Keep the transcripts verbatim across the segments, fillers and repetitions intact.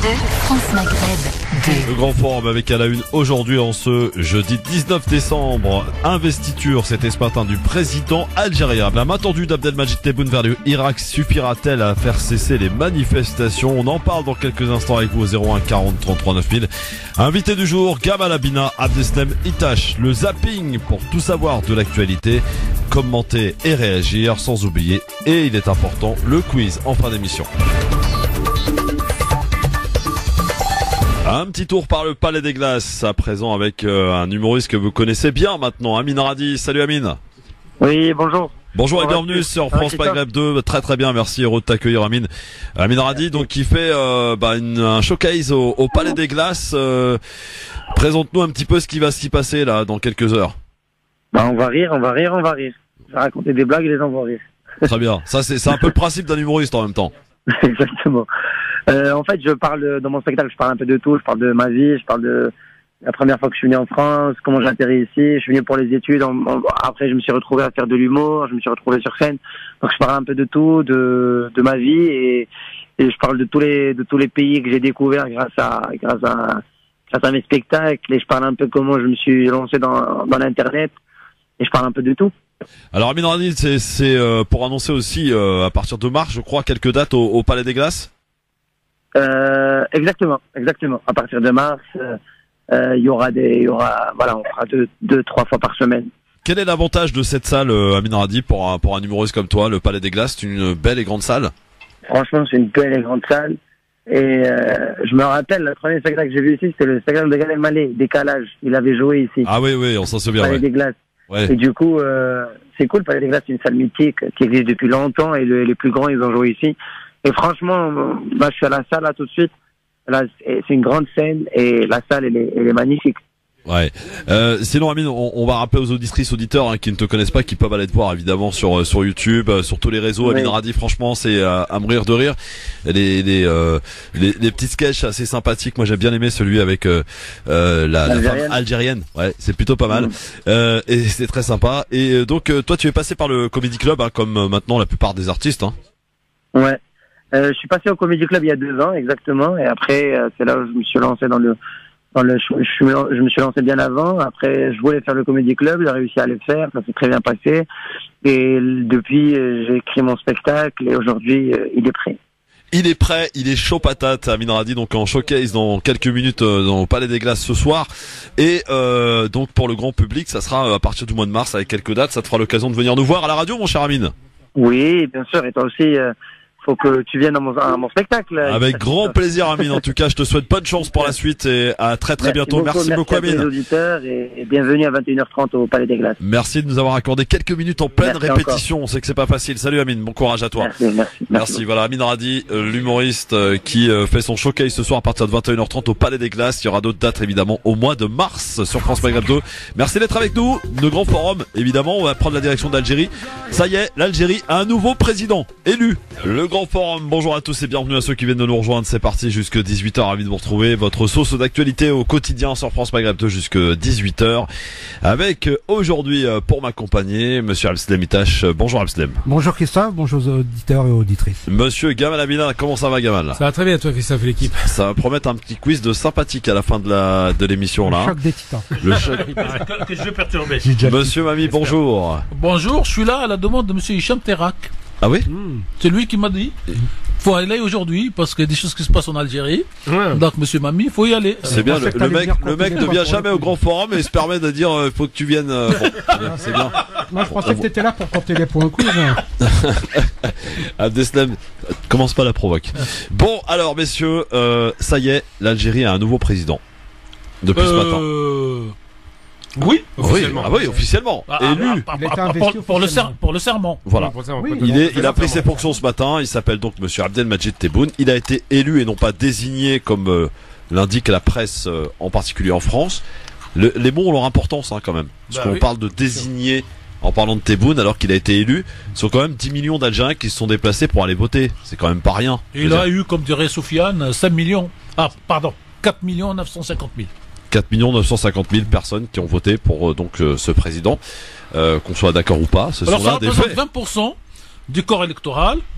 deux, France Maghreb deux. Le grand forum avec à la une aujourd'hui en ce jeudi dix-neuf décembre. Investiture, c'était ce matin du président algérien. La main tendue d'Abdelmajid Tebboune vers l'Irak suffira-t-elle à faire cesser les manifestations? On en parle dans quelques instants avec vous au zéro un quarante trente-trois neuf mille. Invité du jour, Gamal Abina, Abdeslam Itache. Le zapping pour tout savoir de l'actualité, commenter et réagir sans oublier, et il est important, le quiz en fin d'émission. Un petit tour par le Palais des Glaces, à présent avec euh, un humoriste que vous connaissez bien maintenant, Amine Radi. Salut Amine. Oui, bonjour. Bonjour et bienvenue sur France Maghreb deux. Très très bien, merci, heureux de t'accueillir Amine. Amine Radi, donc qui fait euh, bah, une, un showcase au, au Palais des Glaces. Euh, présente-nous un petit peu ce qui va s'y passer là dans quelques heures. Bah, on va rire, on va rire, on va rire. Je vais raconter des blagues et les gens vont rire. Très bien, ça c'est, c'est un peu le principe d'un humoriste en même temps. Exactement. Euh, en fait, je parle dans mon spectacle, je parle un peu de tout. Je parle de ma vie, je parle de la première fois que je suis venu en France, comment j'ai atterri ici. Je suis venu pour les études. En, en, après, je me suis retrouvé à faire de l'humour. Je me suis retrouvé sur scène. Donc, je parle un peu de tout, de de ma vie et, et je parle de tous les de tous les pays que j'ai découverts grâce à grâce à grâce à mes spectacles. Et je parle un peu comment je me suis lancé dans dans l'internet. Et je parle un peu de tout. Alors Amine Radi, c'est, c'est euh, pour annoncer aussi euh, à partir de mars, je crois, quelques dates au, au Palais des Glaces. Euh, exactement, exactement. À partir de mars, euh, euh, il y aura des, il y aura, voilà, on fera deux, deux, trois fois par semaine. Quel est l'avantage de cette salle, euh, Amine Radi, pour un, pour un humoriste comme toi, le Palais des Glaces? C'est une belle et grande salle. Franchement, c'est une belle et grande salle. Et euh, je me rappelle, le premier spectacle que j'ai vu ici, c'était le spectacle de Gad Elmaleh, Décalage. Il avait joué ici. Ah oui, oui, on s'en souvient. Palais Ouais. des Glaces. Ouais. Et du coup, euh, c'est cool. Palais des Glaces, c'est une salle mythique qui existe depuis longtemps et le, les plus grands, ils ont joué ici. Et franchement, bah, je suis à la salle là tout de suite. Là, c'est une grande scène et la salle, elle est, elle est magnifique. Ouais. Euh, sinon, Amine, on, on va rappeler aux auditrices, auditeurs hein, qui ne te connaissent pas, qui peuvent aller te voir évidemment sur sur YouTube, euh, sur tous les réseaux. Oui. Amine Radi, franchement, c'est euh, à mourir de rire. Les les, euh, les les petits sketchs assez sympathiques. Moi, j'ai bien aimé celui avec euh, euh, la, la femme algérienne. Ouais, c'est plutôt pas mal. Mmh. Euh, et c'est très sympa. Et euh, donc, euh, toi, tu es passé par le Comedy Club, hein, comme euh, maintenant la plupart des artistes. Hein. Ouais. Euh, je suis passé au Comedy Club il y a deux ans exactement, et après euh, c'est là où je me suis lancé dans le dans le je, je, je me suis lancé bien avant. Après je voulais faire le Comedy Club, j'ai réussi à le faire, ça s'est très bien passé, et depuis euh, j'ai écrit mon spectacle et aujourd'hui euh, il est prêt. Il est prêt, il est chaud patate, Amine Radi, donc en showcase dans quelques minutes euh, dans le Palais des Glaces ce soir. Et euh, donc pour le grand public, ça sera à partir du mois de mars avec quelques dates. Ça te fera l'occasion de venir nous voir à la radio, mon cher Amine. Oui, bien sûr, et toi aussi. Euh, faut que tu viennes à mon, à mon spectacle. Avec grand plaisir, Amine. En tout cas, je te souhaite bonne chance pour la suite et à très très merci bientôt. Beaucoup, merci, merci beaucoup, Amine. Merci aux auditeurs et bienvenue à vingt et une heures trente au Palais des Glaces. Merci de nous avoir accordé quelques minutes en pleine merci répétition. Encore. On sait que c'est pas facile. Salut Amine, bon courage à toi. Merci, merci. Merci, merci voilà, Amine Radi, l'humoriste qui fait son showcase ce soir à partir de vingt et une heures trente au Palais des Glaces. Il y aura d'autres dates évidemment au mois de mars sur France Maghreb deux. Merci d'être avec nous. Le grand forum, évidemment, on va prendre la direction d'Algérie. Ça y est, l'Algérie a un nouveau président élu. Le grand forum, bonjour à tous et bienvenue à ceux qui viennent de nous rejoindre. C'est parti jusque dix-huit heures. Ravi de vous retrouver. Votre sauce d'actualité au quotidien sur France Maghreb deux jusque dix-huit heures. Avec aujourd'hui pour m'accompagner Monsieur Abdeslam Itache. Bonjour Abdeslam. Bonjour Christophe, bonjour aux auditeurs et auditrices. Monsieur Gamal Abina, comment ça va Gamal? Ça va très bien toi Christophe et l'équipe. Ça va promettre un petit quiz de sympathique à la fin de la de l'émission là. Le choc des titans. Le choc. que, que je vais perturber. Monsieur Mami, bonjour. Bonjour, je suis là à la demande de Monsieur Hicham Terak. Ah oui? Mmh. C'est lui qui m'a dit faut aller aujourd'hui parce qu'il y a des choses qui se passent en Algérie. Ouais. Donc Monsieur Mami, il faut y aller. C'est bien, le, le mec, le mec ne vient jamais au grand forum et se permet de dire euh, faut que tu viennes. Euh, bon, c'est bien. Moi je pensais que t'étais là pour porter les points quiz. Abdeslam, commence pas la provoque. Bon, alors messieurs, euh, ça y est, l'Algérie a un nouveau président depuis euh... ce matin. Oui, officiellement. Oui, ah oui, officiellement. Ah, élu. Ah, ah, ah, pour, pour, le ser, pour le serment. Voilà. Oui, il, est, il a pris ses fonctions ce matin. Il s'appelle donc Monsieur Abdelmajid Tebboune. Il a été élu et non pas désigné comme euh, l'indique la presse, euh, en particulier en France. Le, les mots ont leur importance hein, quand même. Parce bah, qu'on oui. parle de désigner en parlant de Tebboune alors qu'il a été élu. Ce sont quand même dix millions d'Algériens qui se sont déplacés pour aller voter. C'est quand même pas rien. Et il a eu, comme dirait Soufiane, cinq millions. Ah, pardon, quatre millions neuf cent cinquante mille. quatre millions neuf cent cinquante mille personnes qui ont voté pour euh, donc euh, ce président, euh, qu'on soit d'accord ou pas, ce Alors sont ça là des représente faits. vingt pour cent du corps électoral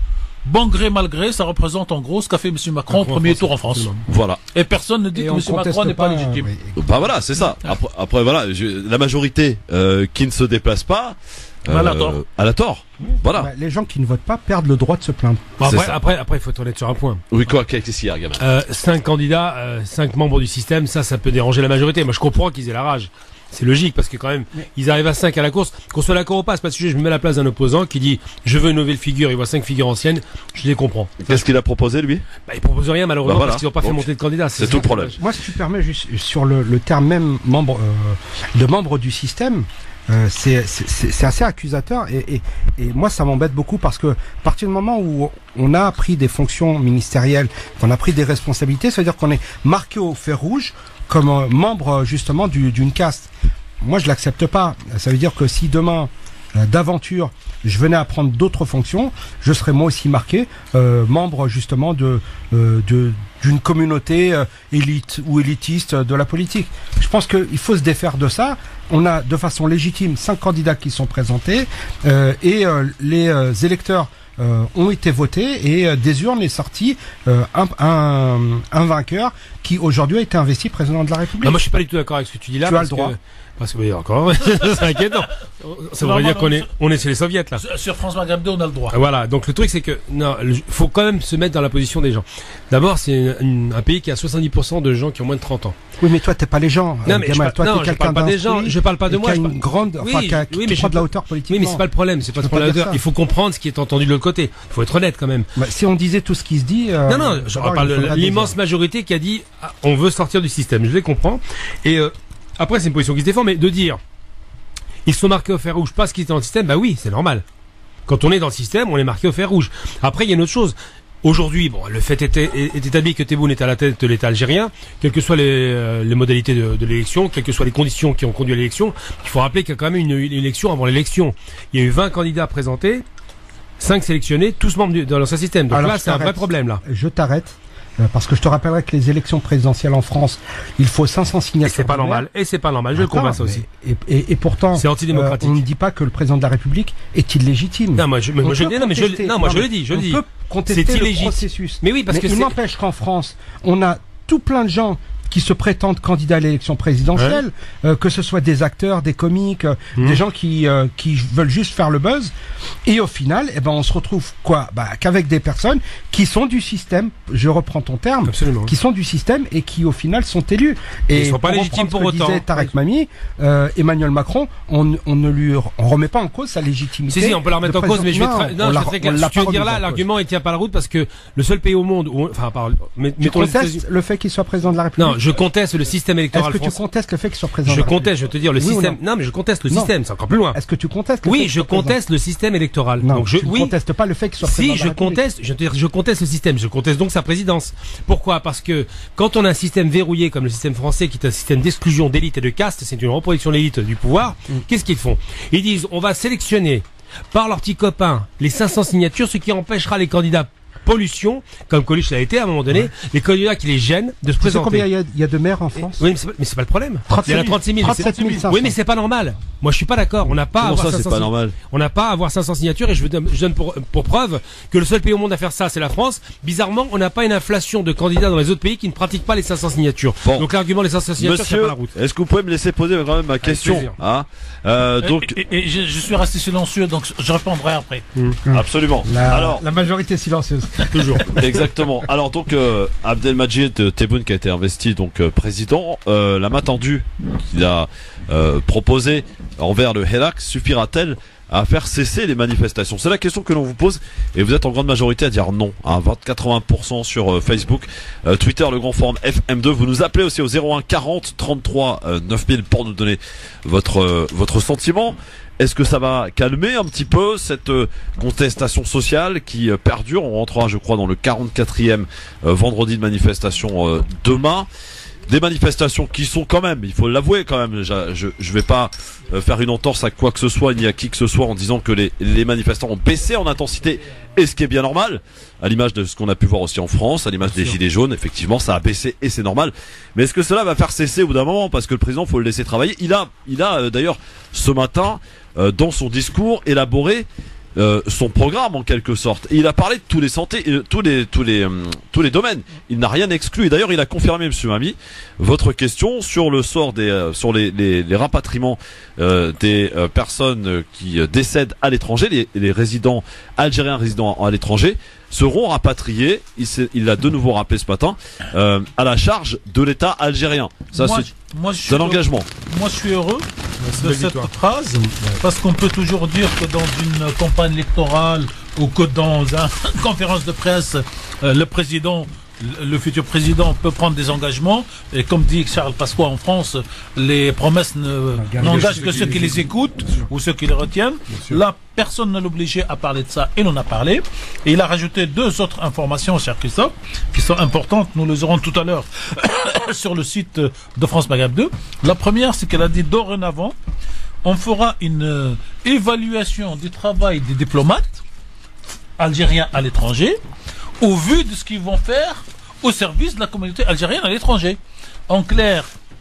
bon gré, mal gré, ça représente en gros ce qu'a fait M. Macron au premier tour en France. Voilà. Et personne ne dit Et que on M. Macron n'est pas, pas, légitime. oui. Bah voilà, c'est ça. Après, après voilà, je- la majorité euh, qui ne se déplace pas, À la tort. à la tort. Voilà. Bah, les gens qui ne votent pas perdent le droit de se plaindre. Bon, C'est après, ça. après, après, il faut être honnête sur un point. Oui, quoi, qu'est-ce qu'il y a, gamin? Euh, cinq candidats, euh, cinq membres du système, ça, ça peut déranger la majorité. Moi, je comprends qu'ils aient la rage. C'est logique parce que quand même, Mais- ils arrivent à cinq à la course. Qu'on soit d'accord ou pas, c'est pas le sujet. Je me mets à la place d'un opposant qui dit je veux une nouvelle figure. Il voit cinq figures anciennes. Je les comprends. Qu'est-ce qu'il a proposé, lui? Bah, ils proposent rien malheureusement Bah voilà. parce qu'ils n'ont pas fait Donc, monter de candidats. c'est tout le problème. Moi, si tu permets, juste sur le, le terme même membre euh, de membre du système, euh, c'est c'est- c'est- c'est assez accusateur et, et, et moi ça m'embête beaucoup parce que à partir du moment où on a pris des fonctions ministérielles, qu'on a pris des responsabilités, ça veut dire qu'on est marqué au fer rouge comme euh, membre euh, justement du- d'une caste. Moi, je l'accepte pas. Ça veut dire que si demain, euh, d'aventure, je venais à prendre d'autres fonctions, je serais moi aussi marqué euh, membre justement de euh, de d'une communauté euh, élite ou élitiste de la politique. Je pense qu'il faut se défaire de ça. On a de façon légitime cinq candidats qui sont présentés euh, et euh, les euh, électeurs euh, ont été votés et euh, des urnes est sorti euh, un, un, un vainqueur qui aujourd'hui a été investi président de la République. Non, moi, je suis pas du tout d'accord avec ce que tu dis là. Tu as parce le droit. Que, parce que, oui, encore, c'est inquiétant. Ça voudrait dire qu'on est, on est chez les soviets, là. Sur- Sur France Maghreb deux, on a le droit. Voilà, donc le truc c'est que non, il faut quand même se mettre dans la position des gens. D'abord, c'est une- une- un pays qui a soixante-dix pour cent de gens qui ont moins de trente ans. Oui, mais toi, t'es pas les gens. Non, euh, mais Gamal. je parle- toi, non, t'es je quelqu'un parle pas des gens, d'instruit je parle pas de et moi, Qui a je une parle- grande, enfin, Oui, qui, a- qui oui, mais prend je de la peux- hauteur politiquement. Oui, mais c'est pas le problème, c'est pas Tu de peux prendre la pas dire hauteur. ça. Il faut comprendre ce qui est entendu de l'autre côté. Il faut être honnête quand même. Bah, si on disait tout ce qui se dit. euh, non, non, je d'abord, parle il de faudrait des l'immense heures. majorité qui a dit ah, on veut sortir du système. Je les comprends. Et euh, après, c'est une position qui se défend, mais de dire ils sont marqués au fer rouge parce qu'ils étaient dans le système, bah oui, c'est normal. Quand on est dans le système, on est marqué au fer rouge. Après, il y a une autre chose. Aujourd'hui, bon, le fait est, est, est établi que Tebboune est à la tête de l'État algérien, quelles que soient les, euh, les modalités de, de l'élection, quelles que soient les conditions qui ont conduit à l'élection. Il faut rappeler qu'il y a quand même une, une élection avant l'élection. Il y a eu vingt candidats présentés, cinq sélectionnés, tous membres du, dans l'ancien système. Donc Alors, là, je c'est un vrai t'arrête. problème là. Je t'arrête. euh, Parce que je te rappellerai que les élections présidentielles en France, il faut cinq cents Et signatures. c'est pas de maire. normal. Et c'est pas normal. Je le D'accord, combats ça aussi. mais- Et, et, et pourtant, C'est antidémocratique. euh, on ne dit pas que le président de la République est illégitime. Non, moi, je, mais On moi, je, peut non, mais je, contester. non, moi, je mais le dis, je le on dis. peut contester C'est le illégitime. processus. Mais oui, parce mais que il c'est- n'empêche qu'en France, on a tout plein de gens qui se prétendent candidats à l'élection présidentielle, euh, que ce soit des acteurs, des comiques, euh, Mhm. des gens qui euh, qui veulent juste faire le buzz. Et au final, eh ben, on se retrouve quoi bah, qu'avec des personnes qui sont du système. Je reprends ton terme. Absolument. Qui sont du système et qui au final sont élus. Et Ils sont pas pour légitimes reprendre pour ce que autant. disait Tarek Mami, euh, Emmanuel Macron, on, on ne lui on remet pas en cause sa légitimité. Si, si, on peut la remettre en de cause, mais je vais, président. tra- Non, non, on je l'a- vais très on clair. l'a Ce que tu veux pas dire remis en là, cause. l'argument, il tient pas la route parce que le seul pays au monde où, on- enfin, par, mais, Tu mettons les contestes États-Unis- le fait qu'il soit président de la République? Non, je conteste le système Est-ce électoral que tu français. contestes le fait qu'il soit président Je de la République? conteste, je veux te dire, le Oui ou système. non Non, mais je conteste le Non. système, c'est encore plus loin. Est-ce que tu contestes le fait Oui, qu'il je soit président? conteste le système électoral. Non, Donc je, tu ne oui. contestes pas le fait qu'il soit président Si, de je la République. conteste, je, veux dire, je conteste le système, je conteste donc sa présidence. Pourquoi? Parce que quand on a un système verrouillé comme le système français, qui est un système d'exclusion, d'élite et de caste, c'est une reproduction de l'élite du pouvoir, Mm. qu'est-ce qu'ils font? Ils disent, on va sélectionner par leurs petits copains les cinq cents signatures, ce qui empêchera les candidats pollution, comme Coluche l'a été à un moment donné, les candidats qui les gênent de se Tu sais combien présenter. il y a- il y a de maires en France? Oui, mais c'est pas, mais c'est pas le problème. Il y en a trente-six mille. trente-sept mille cinq cents. Oui, mais c'est pas normal. Moi, je suis pas d'accord. On n'a pas à Comment avoir ça, c'est cinq cents pas normal? On n'a pas à avoir cinq cents signatures et je, vous donne, je donne pour, pour preuve que le seul pays au monde à faire ça, c'est la France. Bizarrement, on n'a pas une inflation de candidats dans les autres pays qui ne pratiquent pas les cinq cents signatures. Bon. Donc l'argument des cinq cents signatures, c'est Monsieur, pas la route. est-ce que vous pouvez me laisser poser quand même ma question plaisir. hein euh, Et- Donc, et, et je, je suis resté silencieux, donc je répondrai après. absolument. La, Alors, la majorité silencieuse. Toujours. exactement. Alors donc, euh, Abdelmajid Tebboune qui a été investi donc euh, président, euh, la main tendue qu'il a euh, proposée envers le Hirak suffira-t-elle à faire cesser les manifestations? C'est la question que l'on vous pose et vous êtes en grande majorité à dire non, hein, vingt quatre-vingts pour cent sur euh, Facebook, euh, Twitter, le grand forum F M deux. Vous nous appelez aussi au zéro un quarante trente-trois euh, neuf mille pour nous donner votre euh, votre sentiment. Est-ce que ça va calmer un petit peu cette euh, contestation sociale qui euh, perdure? On rentrera, je crois, dans le quarante-quatrième euh, vendredi de manifestation euh, demain. Des manifestations qui sont quand même, il faut l'avouer quand même, je, je, je vais pas euh, faire une entorse à quoi que ce soit ni à qui que ce soit en disant que les, les manifestants ont baissé en intensité, et ce qui est bien normal, à l'image de ce qu'on a pu voir aussi en France, à l'image des gilets jaunes, effectivement ça a baissé et c'est normal. Mais est-ce que cela va faire cesser au bout d'un moment? Parce que le président, faut le laisser travailler. Il a, il a euh, d'ailleurs ce matin, euh, dans son discours, élaboré euh, son programme en quelque sorte. Et il a parlé de tous les santé, euh, tous les tous les euh, tous les domaines. Il n'a rien exclu. Et d'ailleurs, il a confirmé, Monsieur Mami, votre question sur le sort des euh, sur les les, les rapatriements euh, des euh, personnes qui euh, décèdent à l'étranger, les, les résidents algériens résidant à l'étranger seront rapatriés. Il, il a de nouveau rappelé ce matin euh, à la charge de l'État algérien. Ça, c'est un engagement. Moi, je suis heureux de cette victoire. phrase, parce qu'on peut toujours dire que dans une campagne électorale ou que dans une conférence de presse, euh, le président, le futur président peut prendre des engagements, et comme dit Charles Pasqua en France, les promesses n'engagent que ceux qui les écoutent ou ceux qui les retiennent. Là, personne ne l'obligeait à parler de ça, et l'on a parlé. Et il a rajouté deux autres informations, cher Christophe, qui sont importantes. Nous les aurons tout à l'heure sur le site de France Maghreb deux. La première, c'est qu'elle a dit dorénavant, on fera une euh, évaluation du travail des diplomates algériens à l'étranger au vu de ce qu'ils vont faire au service de la communauté algérienne à l'étranger. En clair,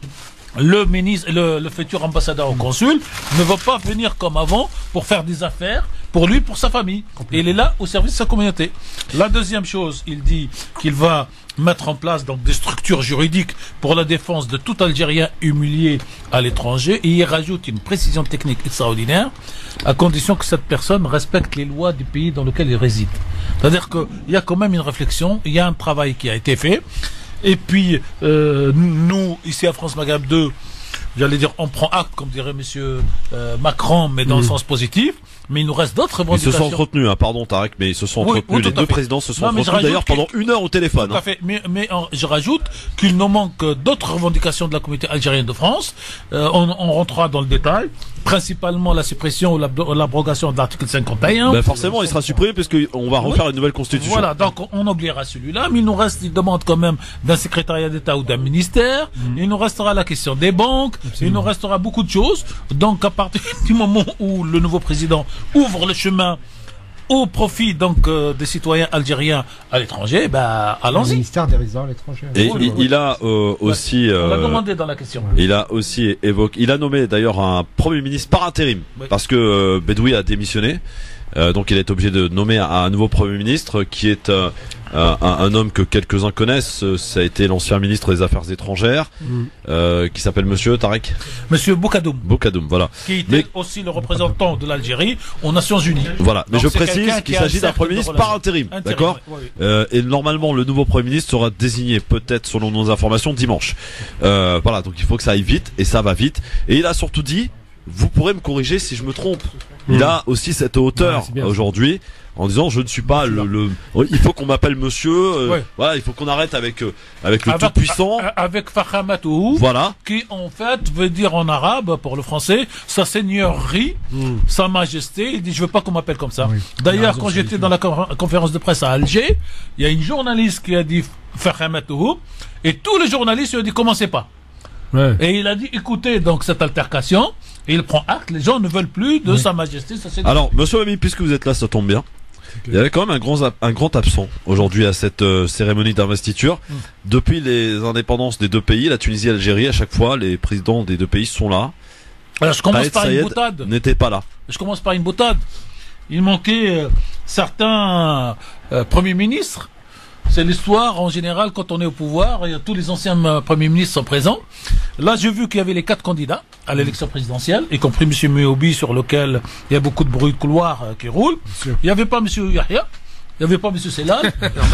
le ministre, le, le futur ambassadeur au consul ne va pas venir comme avant pour faire des affaires pour lui, pour sa famille. Et il est là au service de sa communauté. La deuxième chose, il dit qu'il va mettre en place donc des structures juridiques pour la défense de tout Algérien humilié à l'étranger, et il rajoute une précision technique extraordinaire, à condition que cette personne respecte les lois du pays dans lequel il réside. C'est-à-dire qu'il y a quand même une réflexion, il y a un travail qui a été fait, et puis euh, nous, ici à France Maghreb deux, j'allais dire, on prend acte, comme dirait monsieur euh, Macron, mais dans mmh. le sens positif. Mais il nous reste d'autres revendications. Ils se sont entretenus, hein, pardon Tarek, mais ils se sont entretenus. Oui, oui, les deux fait. présidents se sont non, entretenus d'ailleurs pendant une heure au téléphone. Tout à fait. Mais, mais en, je rajoute qu'il nous manque d'autres revendications de la communauté algérienne de France. Euh, on, on rentrera dans le détail. Principalement la suppression ou l'abrogation de l'article cinquante et un. Ben forcément, il sera supprimé puisqu'on va refaire oui. une nouvelle constitution. Voilà, donc on oubliera celui-là, mais il nous reste, il demande quand même d'un secrétariat d'État ou d'un ministère. Mmh. Il nous restera la question des banques. Absolument. Il nous restera beaucoup de choses. Donc à partir du moment où le nouveau président ouvre le chemin au profit donc euh, des citoyens algériens à l'étranger, bah allons-y. Le ministère des résidents à l'étranger. Et oui, il, oui. il a euh, aussi. Euh, On l'a euh, demandé dans la question. Il a aussi évoqué. Il a nommé d'ailleurs un premier ministre par intérim oui. parce que euh, Bedoui a démissionné. Euh, donc il est obligé de nommer un, un nouveau premier ministre qui est euh, un, un homme que quelques-uns connaissent. Ça a été l'ancien ministre des Affaires étrangères, mm. euh, qui s'appelle Monsieur Tarek. Monsieur Boukadoum. Boukadoum, voilà. Qui était Mais... aussi le représentant de l'Algérie aux Nations Unies. Voilà. Mais donc je précise qu'il s'agit d'un premier ministre par intérim, intérim d'accord. Oui, oui. euh, Et normalement le nouveau premier ministre sera désigné peut-être selon nos informations dimanche. Euh, voilà. Donc il faut que ça aille vite et ça va vite. Et il a surtout dit, vous pourrez me corriger si je me trompe. Il mmh. a aussi cette hauteur ouais, aujourd'hui en disant je ne suis pas le, le... il faut qu'on m'appelle monsieur euh, ouais. voilà, il faut qu'on arrête avec euh, avec le avec, tout puissant avec Fakhamatou, voilà, qui en fait veut dire en arabe pour le français sa seigneurie, mmh. sa majesté. Il dit je veux pas qu'on m'appelle comme ça. Oui. D'ailleurs quand j'étais dans la conférence de presse à Alger, il y a une journaliste qui a dit Fakhamatou et tous les journalistes lui ont dit commencez pas. Ouais. Et il a dit écoutez donc cette altercation. Et il prend acte, les gens ne veulent plus de oui. Sa Majesté. Ça, alors, monsieur Mami, puisque vous êtes là, ça tombe bien. Okay. Il y avait quand même un grand, un grand absent aujourd'hui à cette euh, cérémonie d'investiture. Mm. Depuis les indépendances des deux pays, la Tunisie et l'Algérie, à chaque fois, les présidents des deux pays sont là. Alors, je commence par une boutade. N'était pas là. Je commence par une boutade. Il manquait euh, certains euh, premiers ministres. C'est l'histoire en général quand on est au pouvoir, et tous les anciens euh, premiers ministres sont présents. Là, j'ai vu qu'il y avait les quatre candidats à l'élection présidentielle, y compris M. Mouhobi, sur lequel il y a beaucoup de bruit de couloir euh, qui roule. Il n'y avait pas M. Yahya, il n'y avait pas M. Selal.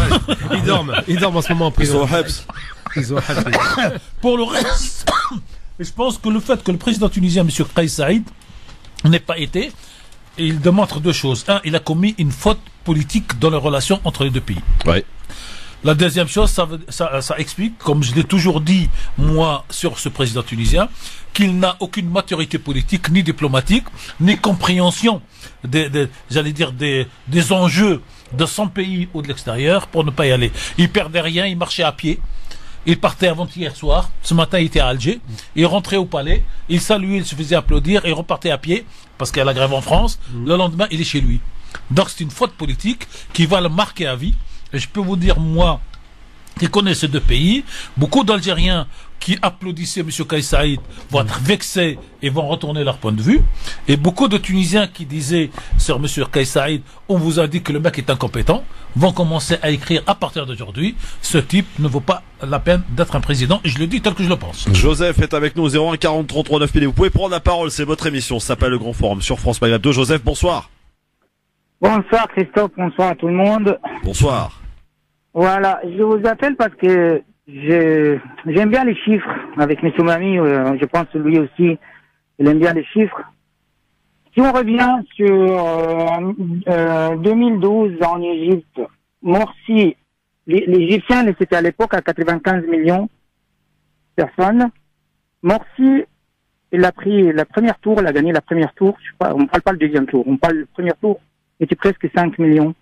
Ils dorment, ils dorment en ce moment en prison. Ils sont Pour le reste, je pense que le fait que le président tunisien, M. Kais Saïd, n'ait pas été, il démontre deux choses. Un, il a commis une faute politique dans les relations entre les deux pays. Ouais. La deuxième chose, ça, ça, ça explique, comme je l'ai toujours dit, moi, sur ce président tunisien, qu'il n'a aucune maturité politique, ni diplomatique, ni compréhension des, des j'allais dire, des, des enjeux de son pays ou de l'extérieur pour ne pas y aller. Il perdait rien, il marchait à pied. Il partait avant-hier soir. Ce matin, il était à Alger. Il rentrait au palais. Il saluait, il se faisait applaudir et il repartait à pied parce qu'il y a la grève en France. Mmh. Le lendemain, il est chez lui. Donc, c'est une faute politique qui va le marquer à vie. Et je peux vous dire, moi, qui connais ces deux pays, beaucoup d'Algériens qui applaudissaient M. Kais Saïd vont être vexés et vont retourner leur point de vue. Et beaucoup de Tunisiens qui disaient sur M. Kais Saïd, on vous a dit que le mec est incompétent, vont commencer à écrire à partir d'aujourd'hui, ce type ne vaut pas la peine d'être un président. Et je le dis tel que je le pense. Joseph est avec nous au zéro un quarante trente-trois neuf mille. Vous pouvez prendre la parole, c'est votre émission, ça s'appelle Le Grand Forum sur France Maghreb deux. Joseph, bonsoir. Bonsoir Christophe, bonsoir à tout le monde. Bonsoir. Voilà, je vous appelle parce que je j'aime bien les chiffres. Avec M. Mami, euh, je pense que lui aussi, il aime bien les chiffres. Si on revient sur euh, euh, deux mille douze en Égypte, Morsi, l'Égyptien, c'était à l'époque à quatre-vingt-quinze millions de personnes. Morsi, il a pris la première tour, il a gagné la première tour. Je sais pas, on ne parle pas le deuxième tour, on parle du premier tour. Il était presque cinq millions,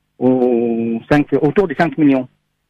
au cinq, autour de cinq millions.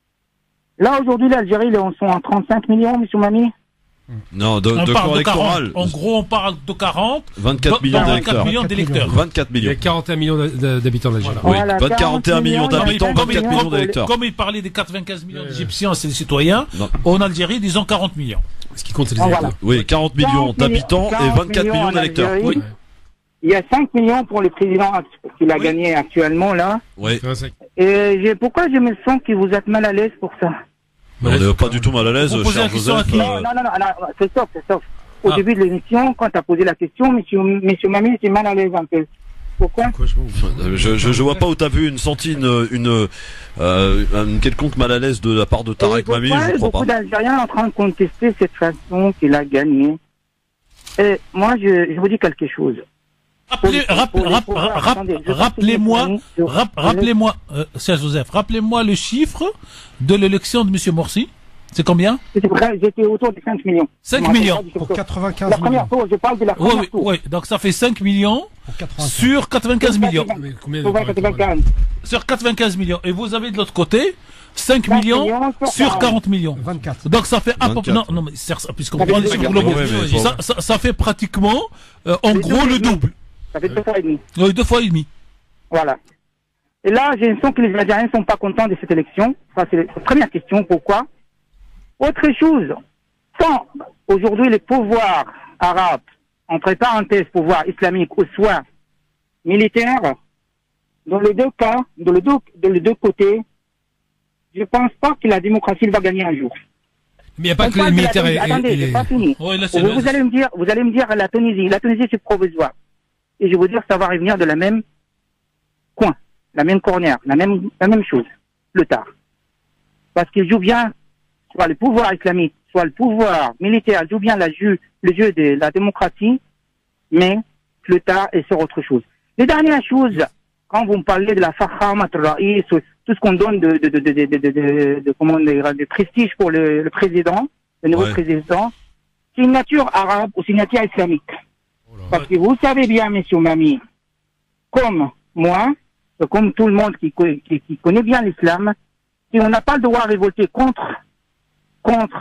Là, aujourd'hui, l'Algérie, ils sont en trente-cinq millions, M. Mami. Non, de, on de parle corps de quarante. électoral. En gros, on parle de quarante. vingt-quatre millions d'électeurs. d'électeurs. vingt-quatre millions. Il y a quarante et un millions d'habitants d'Algérie. Oui, Voilà, quarante et un millions d'habitants, Comme il- vingt-quatre millions d'électeurs. Comme il parlait des quatre-vingt-quinze millions d'Égyptiens, c'est des citoyens. Non. En Algérie, disons quarante millions. Ce qui compte, c'est les Ah, électeurs. voilà. Oui, quarante millions quarante d'habitants et quarante vingt-quatre millions en d'électeurs. Algérie. Oui. Il y a cinq millions pour le président qu'il a Oui. gagné actuellement, là. Oui. Et j'ai, pourquoi je me sens que vous êtes mal à l'aise pour ça? Mais on n'est pas du tout mal à l'aise, Vous posez cher la question à Joseph. qui euh, Non, non, non, non, non, c'est sauf, c'est sauf. Au Ah. début de l'émission, quand tu as posé la question, monsieur, monsieur Mami, c'est mal à l'aise un peu. Pourquoi? Euh, Je, je, je vois pas où t'as vu une senti une, une, euh, une quelconque mal à l'aise de la part de Tarek Et Mami, pourquoi je crois beaucoup pas. d'Algériens sont en train de contester cette façon qu'il a gagné. Et moi, je, je vous dis quelque chose. Rappelez- Pour- rapp- pour les rapp- pouvoirs, rapp- attendez, je Rappelez-moi, continue, je- rapp- je- rappelez-moi, euh, Cher Joseph, rappelez-moi le chiffre de l'élection de M. Morsi. C'est combien? C'était vrai, j'étais autour de cinq millions. cinq Je me rappelle millions. pas du Pour tour. quatre-vingt-quinze La millions. première tour, je parle de la Oui, première oui, tour. oui. Donc ça fait cinq millions Pour quatre-vingt-quinze. sur quatre-vingt-quinze millions. Mais combien Sur de quatre-vingt-quinze. Sur quatre-vingt-quinze millions. Et vous avez de l'autre côté cinq cinq millions millions sur sur quarante. quarante millions. vingt-quatre. Donc ça fait à peu près. Non, vingt-quatre. non, mais c'est ça, puisqu'on Ça prend fait les deux chiffres millions. globaux. Ouais, mais Ça, ça, ça fait pratiquement, euh, en C'est gros, deux le et demi. double. Ça fait deux fois et demi. Oui, deux fois et demi. Voilà. Et là, j'ai l'impression que les Algériens ne sont pas contents de cette élection. Ça, c'est la première question. Pourquoi? Autre chose. Tant aujourd'hui les pouvoirs arabes, entre parenthèses, pouvoir islamique ou soit militaire, dans les deux cas, dans les deux, dans les deux côtés, je pense pas que la démocratie va gagner un jour. Mais il n'y a pas On que les parle de la militaires et, Tunisie. Attendez, et j'ai les... pas fini. Oui, là, c'est Vous, le- vous allez me dire, vous allez me dire la Tunisie. La Tunisie, c'est provisoire. Et je vais vous dire, ça va revenir de la même coin, la même corner, la même, la même chose, le tard. Parce qu'il joue bien, soit le pouvoir islamique, soit le pouvoir militaire, joue bien la jeu, le jeu de la démocratie, mais le tard est sur autre chose. Les dernières choses, quand vous me parlez de la Fakhamat Raïs, tout ce qu'on donne de, de, de, de, de, de, de, de, de, comment dire, de prestige pour le, le président, le nouveau Ouais. président, c'est une nature arabe ou c'est une nature islamique. Parce que vous savez bien, monsieur Mami, comme moi, et comme tout le monde qui, co- qui, qui connaît bien l'islam, si on n'a pas le droit de révolter contre, contre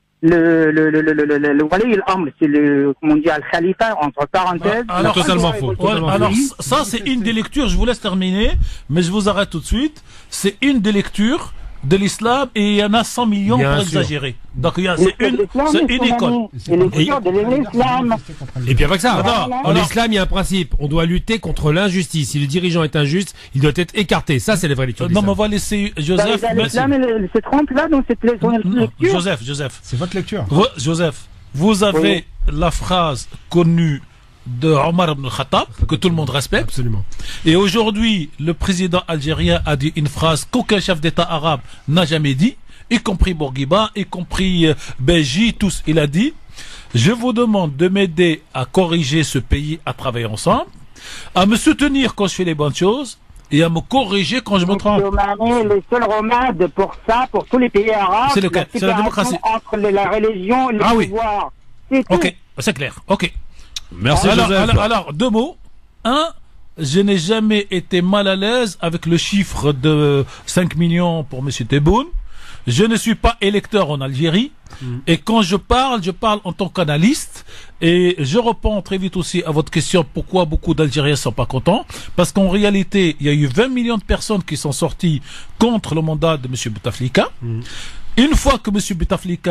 le, le, le, le, le, le, le, le wali al-amr, c'est le, comment on dit, al-khalifa, entre parenthèses. Ah, alors, on n'a pas le droit totalement de faux. révolter Ouais, Totalement alors, lui. ça, c'est une des lectures, je vous laisse terminer, mais je vous arrête tout de suite. C'est une des lectures de l'islam et il y en a cent millions Bien pour sûr. exagérer. Donc, il y a, c'est Et une, l'islam, c'est monsieur une école. Mami, et l'écriture de l'islam. Et puis avec ça, Attends, en alors- islam, il y a un principe. On doit lutter contre l'injustice. Si le dirigeant est injuste, il doit être écarté. Ça, c'est la vraie lecture de Non, mais on l'islam. va laisser Dans Joseph. les- mais- L'islam, elle se trompe là dans cette Non, lecture. Joseph, Joseph. C'est votre lecture. Vous- Joseph, vous avez la phrase connue de Omar ibn Khattab, que tout le monde respecte. Absolument. Et aujourd'hui, le président algérien a dit une phrase qu'aucun chef d'État arabe n'a jamais dit, y compris Bourguiba, y compris euh, Béji, tous. Il a dit, je vous demande de m'aider à corriger ce pays, à travailler ensemble, à me soutenir quand je fais les bonnes choses, et à me corriger quand je me trompe. Monsieur Mami, le seul remède pour ça, pour tous les pays arabes, C'est lequel? C'est la séparation démocratie. entre le- la religion et le Ah oui. pouvoir. C'est tout. Ok, c'est clair. Ok. Merci alors, Joseph. alors, alors, deux mots. Un, je n'ai jamais été mal à l'aise avec le chiffre de cinq millions pour M. Tebboune. Je ne suis pas électeur en Algérie. Et quand je parle, je parle en tant qu'analyste. Et je réponds très vite aussi à votre question pourquoi beaucoup d'Algériens sont pas contents. Parce qu'en réalité, il y a eu vingt millions de personnes qui sont sorties contre le mandat de M. Bouteflika. Une fois que M. Bouteflika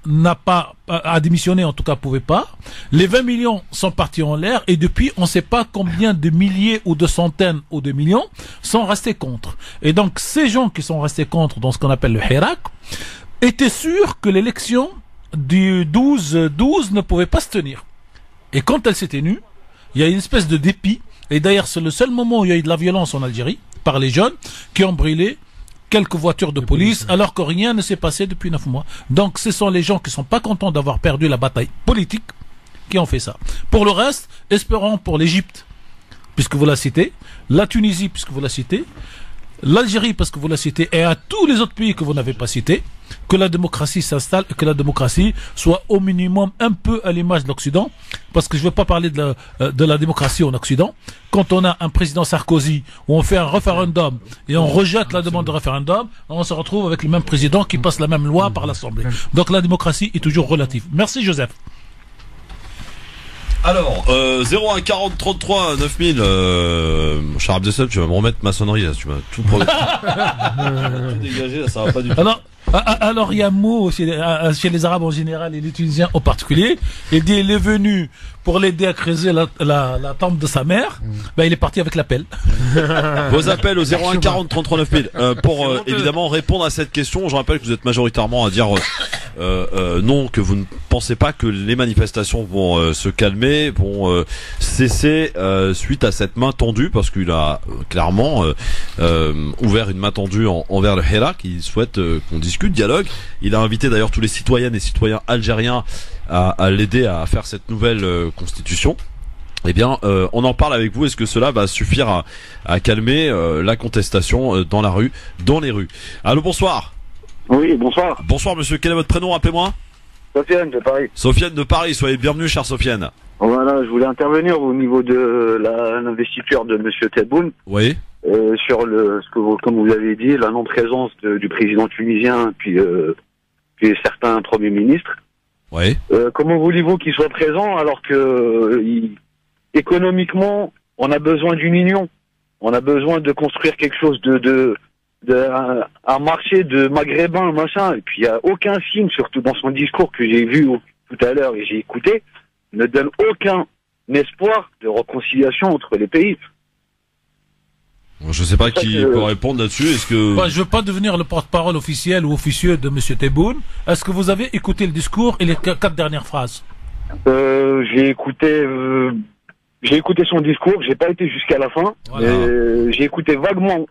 n'a pas, a démissionné, en tout cas pouvait pas. Les vingt millions sont partis en l'air et depuis, on ne sait pas combien de milliers ou de centaines ou de millions sont restés contre. Et donc, ces gens qui sont restés contre dans ce qu'on appelle le Hirak étaient sûrs que l'élection du douze douze ne pouvait pas se tenir. Et quand elle s'est tenue, il y a une espèce de dépit. Et d'ailleurs, c'est le seul moment où il y a eu de la violence en Algérie par les jeunes qui ont brûlé quelques voitures de police, alors que rien ne s'est passé depuis neuf mois. Donc, ce sont les gens qui sont pas contents d'avoir perdu la bataille politique qui ont fait ça. Pour le reste, espérons pour l'Égypte, puisque vous la citez, la Tunisie, puisque vous la citez, l'Algérie, parce que vous la citez, et à tous les autres pays que vous n'avez pas cités, que la démocratie s'installe et que la démocratie soit au minimum un peu à l'image de l'Occident, parce que je ne veux pas parler de la, de la démocratie en Occident. Quand on a un président Sarkozy, où on fait un référendum et on rejette la demande de référendum, on se retrouve avec le même président qui passe la même loi par l'Assemblée. Donc la démocratie est toujours relative. Merci Joseph. Alors, euh, zéro un quarante trente-trois neuf mille, euh, cher Abdeslam, tu vas me remettre ma sonnerie, là, tu vas tout prendre. tout dégager, là, ça va pas du tout. Alors, alors il y a un mot chez, chez les Arabes en général et les Tunisiens en particulier. Il dit, il est venu pour l'aider à creuser la, la, la tombe de sa mère. Mm. Ben, il est parti avec l'appel. Vos appels au zéro un quarante trente-trois neuf mille, euh, pour euh, évidemment répondre à cette question. Je rappelle que vous êtes majoritairement à dire euh, euh, non, que vous ne pensez pas que les manifestations vont euh, se calmer, vont euh, cesser euh, suite à cette main tendue, parce qu'il a euh, clairement euh, euh, ouvert une main tendue en, envers le Hirak. Il souhaite euh, qu'on discute, dialogue. Il a invité d'ailleurs tous les citoyennes et citoyens algériens à, à l'aider à faire cette nouvelle euh, constitution. Eh bien, euh, on en parle avec vous. Est-ce que cela va suffire à, à calmer euh, la contestation euh, dans la rue, dans les rues? Allô, bonsoir. Oui, bonsoir. Bonsoir, monsieur. Quel est votre prénom? Rappelez-moi. Sofiane de Paris. Sofiane de Paris. Soyez bienvenue, chère Sofiane. Voilà, je voulais intervenir au niveau de l'investiture de monsieur Tebboune. Oui. Euh, sur le, ce que vous, comme vous l'avez dit, la non-présence de, du président tunisien, puis, euh, puis certains premiers ministres. Oui. Euh, comment voulez-vous qu'ils soient présents alors que euh, il, économiquement, on a besoin d'une union. On a besoin de construire quelque chose de, de, de un, un marché de maghrébins, machin. Et puis il y a aucun signe, surtout dans son discours que j'ai vu tout à l'heure et j'ai écouté, ne donne aucun espoir de réconciliation entre les pays. Je sais pas qui que... peut répondre là-dessus. Est-ce que bah, je veux pas devenir le porte-parole officiel ou officieux de monsieur Tebboune. Est-ce que vous avez écouté le discours et les quatre dernières phrases? euh, J'ai écouté, euh, j'ai écouté son discours. J'ai pas été jusqu'à la fin. Voilà. Euh, j'ai écouté vaguement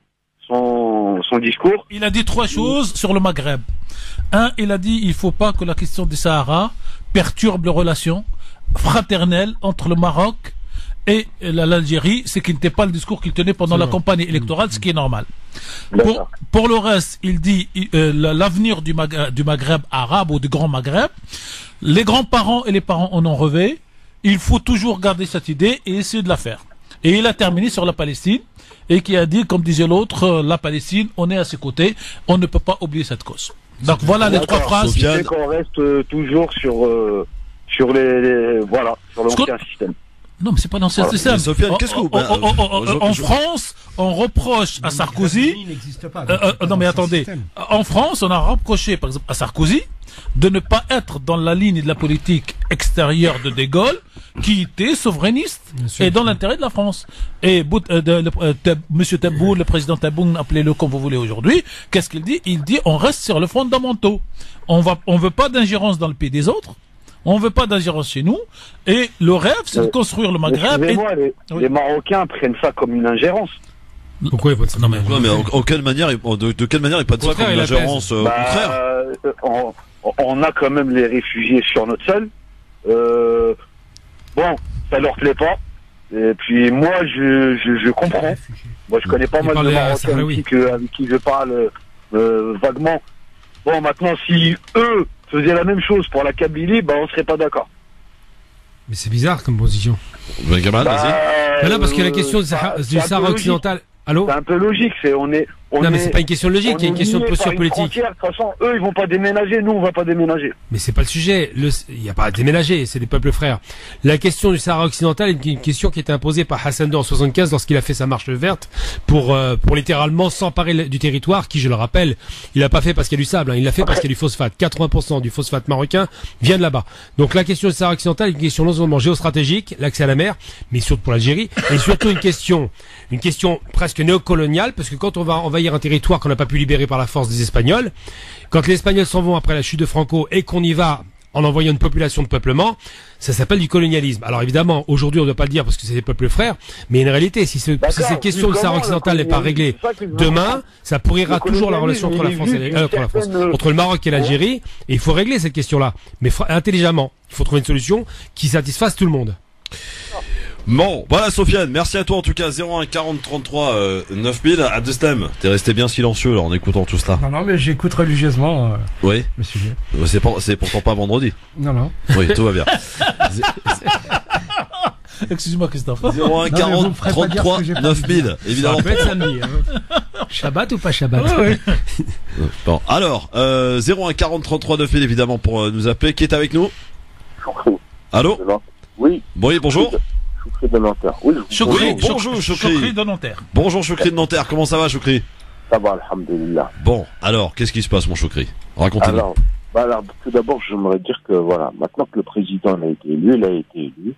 son son discours. Il a dit trois choses sur le Maghreb. Un, il a dit il faut pas que la question du Sahara perturbe les relations fraternelles entre le Maroc et l'Algérie, c'est qui n'était pas le discours qu'il tenait pendant la campagne électorale, ce qui est normal. Pour, pour le reste, il dit euh, l'avenir du, Maghreb, du Maghreb arabe ou du Grand Maghreb, les grands-parents et les parents en ont rêvé, il faut toujours garder cette idée et essayer de la faire. Et il a terminé sur la Palestine, et qui a dit, comme disait l'autre, euh, la Palestine, on est à ses côtés, on ne peut pas oublier cette cause. Donc voilà les trois phrases. C'est qu'on reste euh, toujours sur, euh, sur les, les, voilà, sur l'ancien système. Non, mais c'est pas l'ancien voilà. système. Sofiane, qu'est-ce que vous... En, en, en, en, en France, on reproche à Sarkozy... Pas, euh, euh, non, mais attendez. Système. En France, on a reproché, par exemple, à Sarkozy de ne pas être dans la ligne de la politique extérieure de De Gaulle, qui était souverainiste et dans l'intérêt de la France. Et euh, de, le, euh, Teb, monsieur Tebboune, le président Tebboune, appelez-le comme vous voulez aujourd'hui, qu'est-ce qu'il dit? Il dit on reste sur le fondamentaux. On va, on veut pas d'ingérence dans le pays des autres. On veut pas d'ingérence chez nous. Et le rêve, c'est euh, de construire le Maghreb. Excusez-moi, et... les, oui. les Marocains prennent ça comme une ingérence. Pourquoi ils votent ça? Non, mais, non, mais en, en quelle manière, de, de quelle manière ils prennent ça comme une ingérence? euh, bah, Au contraire. Euh, on, on a quand même les réfugiés sur notre sol. Euh, bon, ça leur plaît pas. Et puis moi, je, je, je comprends. Moi, je connais pas mal de Marocains avec, que, avec qui je parle euh, vaguement. Bon, maintenant, si eux faisaient la même chose pour la Kabylie, bah, on serait pas d'accord. Mais c'est bizarre comme position. Ben, Gamal, bah, vas-y. Euh, là, parce que la question du Sahara occidental. Allô? C'est un peu logique. C'est on est On non, mais est- c'est pas une question de logique, on il y a une est question de liés posture par une politique. frontière. De toute façon, eux, ils vont pas déménager, nous, on va pas déménager. Mais c'est pas le sujet. Le- Il n'y a pas à déménager, c'est des peuples frères. La question du Sahara occidental est une question qui était imposée par Hassan deux en soixante-quinze lorsqu'il a fait sa marche verte pour euh, pour littéralement s'emparer le- du territoire qui, je le rappelle, il l'a pas fait parce qu'il y a du sable, hein, il l'a fait parce qu'il y a du phosphate. quatre-vingts pour cent du phosphate marocain vient de là-bas. Donc la question du Sahara occidental est une question non seulement géostratégique, l'accès à la mer, mais surtout pour l'Algérie, et surtout une question, une question presque néocoloniale, parce que quand on va envahir un territoire qu'on n'a pas pu libérer par la force des Espagnols, quand les Espagnols s'en vont après la chute de Franco et qu'on y va en envoyant une population de peuplement, ça s'appelle du colonialisme. Alors évidemment, aujourd'hui on ne doit pas le dire parce que c'est des peuples frères, mais une réalité, si, ce, si cette question du Sahara occidental n'est pas réglée demain, ça pourrira toujours la relation entre la France et euh, entre la France, entre le Maroc et l'Algérie, et il faut régler cette question-là, mais intelligemment. Il faut trouver une solution qui satisfasse tout le monde. Bon, voilà Sofiane, merci à toi en tout cas. Zéro un quarante trente-trois euh, neuf mille. Adestem, t'es resté bien silencieux là en écoutant tout cela. Non, non, mais j'écoute religieusement euh, Oui. le sujet. C'est pas- c'est pourtant pas vendredi. Non, non. Oui, tout va bien. Excuse-moi, Christophe. Zéro un Non, mais vous me quarante ferez pas dire trente-trois ce que j'ai pas neuf dit. mille. Évidemment. Ça peut être samedi. Hein. Shabbat ou pas Shabbat? Bon, alors, euh, zéro un quarante trente-trois neuf mille évidemment pour euh, nous appeler. Qui est avec nous? Choukri. Allô? Oui. Oui, bonjour. Choukri de Nanterre. Oui, je- Choukri, Bonjour, bonjour, Choukri, Choukri. Choukri de Nanterre. Bonjour Choukri de Nanterre, comment ça va Choukri? ça va, alhamdulillah. Bon, alors, qu'est-ce qui se passe mon Choukri? Racontez-nous. Alors, bah alors, tout d'abord, j'aimerais dire que voilà, maintenant que le président a été élu, il a été élu.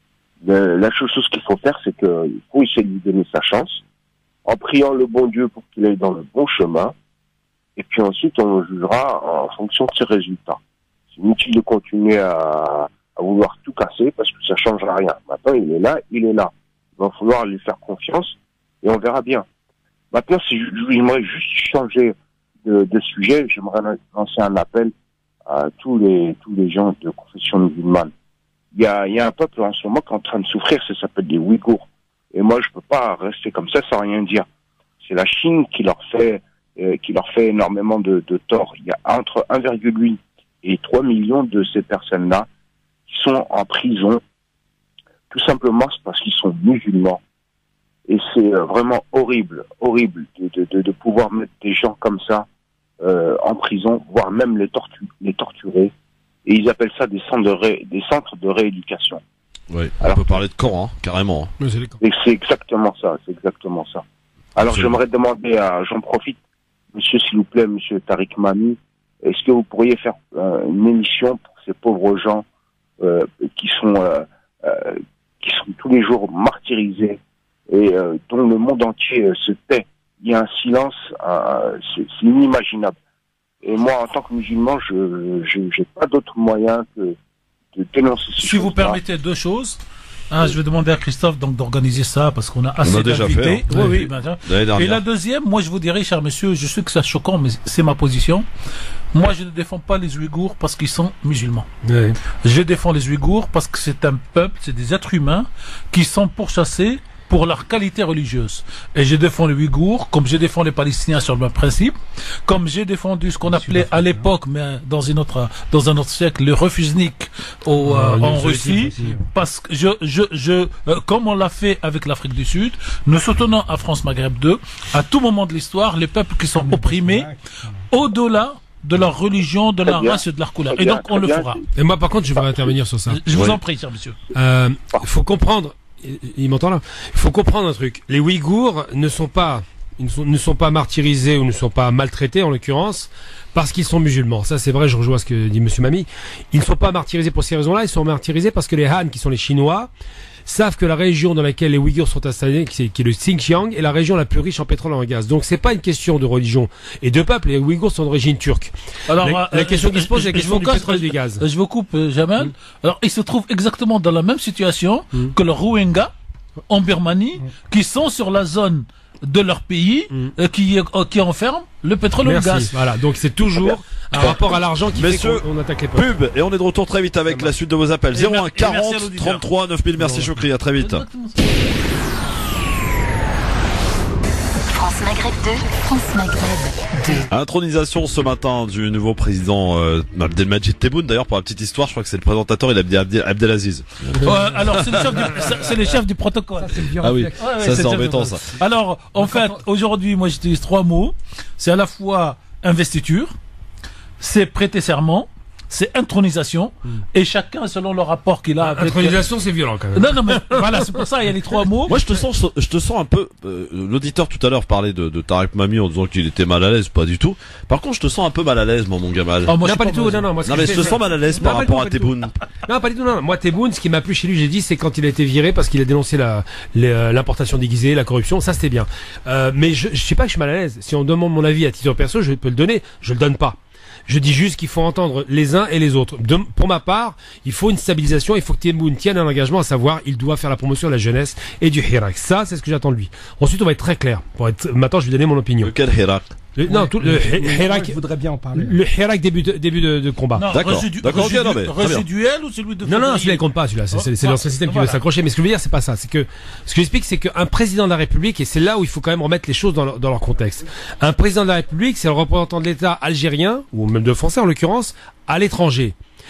Le- la seule chose qu'il faut faire, c'est qu'il faut essayer de lui donner sa chance, en priant le bon Dieu pour qu'il aille dans le bon chemin. Et puis ensuite, on le jugera en fonction de ses résultats. C'est inutile de continuer à, à vouloir tout casser parce que ça changera rien. Maintenant, il est là, il est là. Il va falloir lui faire confiance et on verra bien. Maintenant, si je- j'aimerais juste changer de, de sujet, j'aimerais lancer un appel à tous les tous les gens de confession musulmane. Il y a, il y a un peuple en ce moment qui est en train de souffrir, ça s'appelle des Ouïghours. Et moi, je peux pas rester comme ça sans rien dire. C'est la Chine qui leur fait euh, qui leur fait énormément de, de tort. Il y a entre un virgule huit et trois millions de ces personnes-là qui sont en prison, tout simplement c'est parce qu'ils sont musulmans. Et c'est euh, vraiment horrible, horrible de, de, de, de pouvoir mettre des gens comme ça euh, en prison, voire même les, tortu les torturer. Et ils appellent ça des centres de, ré des centres de rééducation. Oui, on Alors- peut parler de camp, hein, carrément. Mais c'est les camps. Et c'est exactement ça, c'est exactement ça. Alors Absolument. j'aimerais demander à, j'en profite, monsieur s'il vous plaît, monsieur Tariq Mami, est-ce que vous pourriez faire euh, une émission pour ces pauvres gens euh, qui sont euh, euh, qui sont tous les jours martyrisés et euh, dont le monde entier euh, se tait. Il y a un silence, euh, c'est c'est inimaginable. Et moi, en tant que musulman, je je j'ai pas d'autre moyen que de dénoncer ces Si vous choses-là. permettez deux choses. Un, je vais demander à Christophe donc d'organiser ça parce qu'on a assez a déjà d'invités. fait, hein. Oui, Ouais. oui, ben, tiens. L'année Et dernière. la deuxième, moi je vous dirais, cher monsieur, je sais que c'est choquant, mais c'est ma position. Moi je ne défends pas les Ouïghours parce qu'ils sont musulmans. Ouais. Je défends les Ouïghours parce que c'est un peuple, c'est des êtres humains qui sont pourchassés pour leur qualité religieuse. Et je défends les Ouïghours, comme je défends les Palestiniens sur le même principe, comme j'ai défendu ce qu'on appelait à l'époque, mais dans une autre, dans un autre siècle, le refusnik au, euh, en Russie, parce que je, je, je, euh, comme on l'a fait avec l'Afrique du Sud, nous soutenons à France Maghreb deux, à tout moment de l'histoire, les peuples qui sont opprimés, au-delà de leur religion, de Très leur bien. race et de leur couleur. Très Et bien, donc on très le bien. fera. Et moi, par contre, je voudrais intervenir sur ça. Je vous Oui. en prie, cher monsieur. Euh, faut comprendre. Il, il m'entend là. Il faut comprendre un truc. Les Ouïghours ne sont pas, ils ne sont, ne sont pas martyrisés ou ne sont pas maltraités en l'occurrence parce qu'ils sont musulmans. Ça, c'est vrai. Je rejoins ce que dit Monsieur Mami. Ils ne sont pas martyrisés pour ces raisons-là. Ils sont martyrisés parce que les Han, qui sont les Chinois, savent que la région dans laquelle les Ouïghours sont installés, qui est, qui est le Xinjiang, est la région la plus riche en pétrole et en gaz. Donc, c'est pas une question de religion et de peuple. Les Ouïghours sont d'origine turque. Alors, La- euh, la question qui je- se pose, c'est la je- question je du vous casse- pétrole et du gaz. Je vous coupe, euh, Jamal. Alors, ils se trouvent exactement dans la même situation que les Rohingyas en Birmanie, qui sont sur la zone de leur pays, euh, qui, euh, qui enferme le pétrole et le Merci. gaz. Voilà. Donc, c'est toujours un rapport à l'argent qui Messieurs, fait qu'on on attaque les peuples. Pub, et on est de retour très vite avec la suite de vos appels. Et zéro mer- un et merci à quarante l'auditeur. trente-trois neuf mille. Merci Choukri, à très vite. Exactement ça. France Maghreb deux, France Maghreb deux. Intronisation ce matin du nouveau président euh, Abdelmajid Tebboune. D'ailleurs, pour la petite histoire, je crois que c'est le présentateur, il a dit Abdel, Abdelaziz. Ouais, alors, c'est le chef du, c'est les chefs du protocole. Ça, c'est le vieux Ah oui, réflexe. Ouais, ouais, ça c'est le chef embêtant du ça. protocole. Alors, en fait, aujourd'hui, moi j'utilise trois mots. C'est à la fois investiture, c'est prêter serment, c'est intronisation, et chacun selon le rapport qu'il a avec... Intronisation, c'est violent quand même. Non, non, mais voilà, c'est pour ça, il y a les trois mots. Moi, je te sens, je te sens un peu. Euh, L'auditeur tout à l'heure parlait de, de Tarek Mami en disant qu'il était mal à l'aise, pas du tout. Par contre, je te sens un peu mal à l'aise, moi, mon Gamal. Ah, moi, je Non, suis pas du tout, mal. non, non, moi, ce non, que mais je je te fais, sens mal à l'aise Non, par pas du rapport tout, à pas du tout. Tebboune. Non, pas du tout, non. Moi, Tebboune, ce qui m'a plu chez lui, j'ai dit, c'est quand il a été viré parce qu'il a dénoncé la, les, euh, l'importation déguisée, la corruption. Ça, c'était bien. Euh, mais je, je sais pas que je suis mal à l'aise. Si on demande mon avis à titre perso, je peux le donner. Je le donne pas. Je dis juste qu'il faut entendre les uns et les autres. De, pour ma part, il faut une stabilisation, il faut que Tebboune tienne un engagement, à savoir, il doit faire la promotion de la jeunesse et du Hirak. Ça, c'est ce que j'attends de lui. Ensuite, on va être très clair. Pour être, maintenant, je vais donner mon opinion. Lequel Hirak? Le, non, tout, le, Et- et moi, Hirak, je voudrais bien en parler. le Hirak début de, début de, de combat. Non, D'accord. résidu- D'accord, ok, résidu- non, mais très bien. résiduel ou celui de Non, non, février celui-là, il compte pas, celui-là. C'est, c'est, c'est Ah, l'ancien système qui voilà. veut s'accrocher. Mais ce que je veux dire, c'est pas ça. C'est que, ce que j'explique, c'est qu'un président de la République, et c'est là où il faut quand même remettre les choses dans leur, dans leur contexte. Un président de la République, c'est le représentant de l'État algérien, ou même de français en l'occurrence, à l'étranger.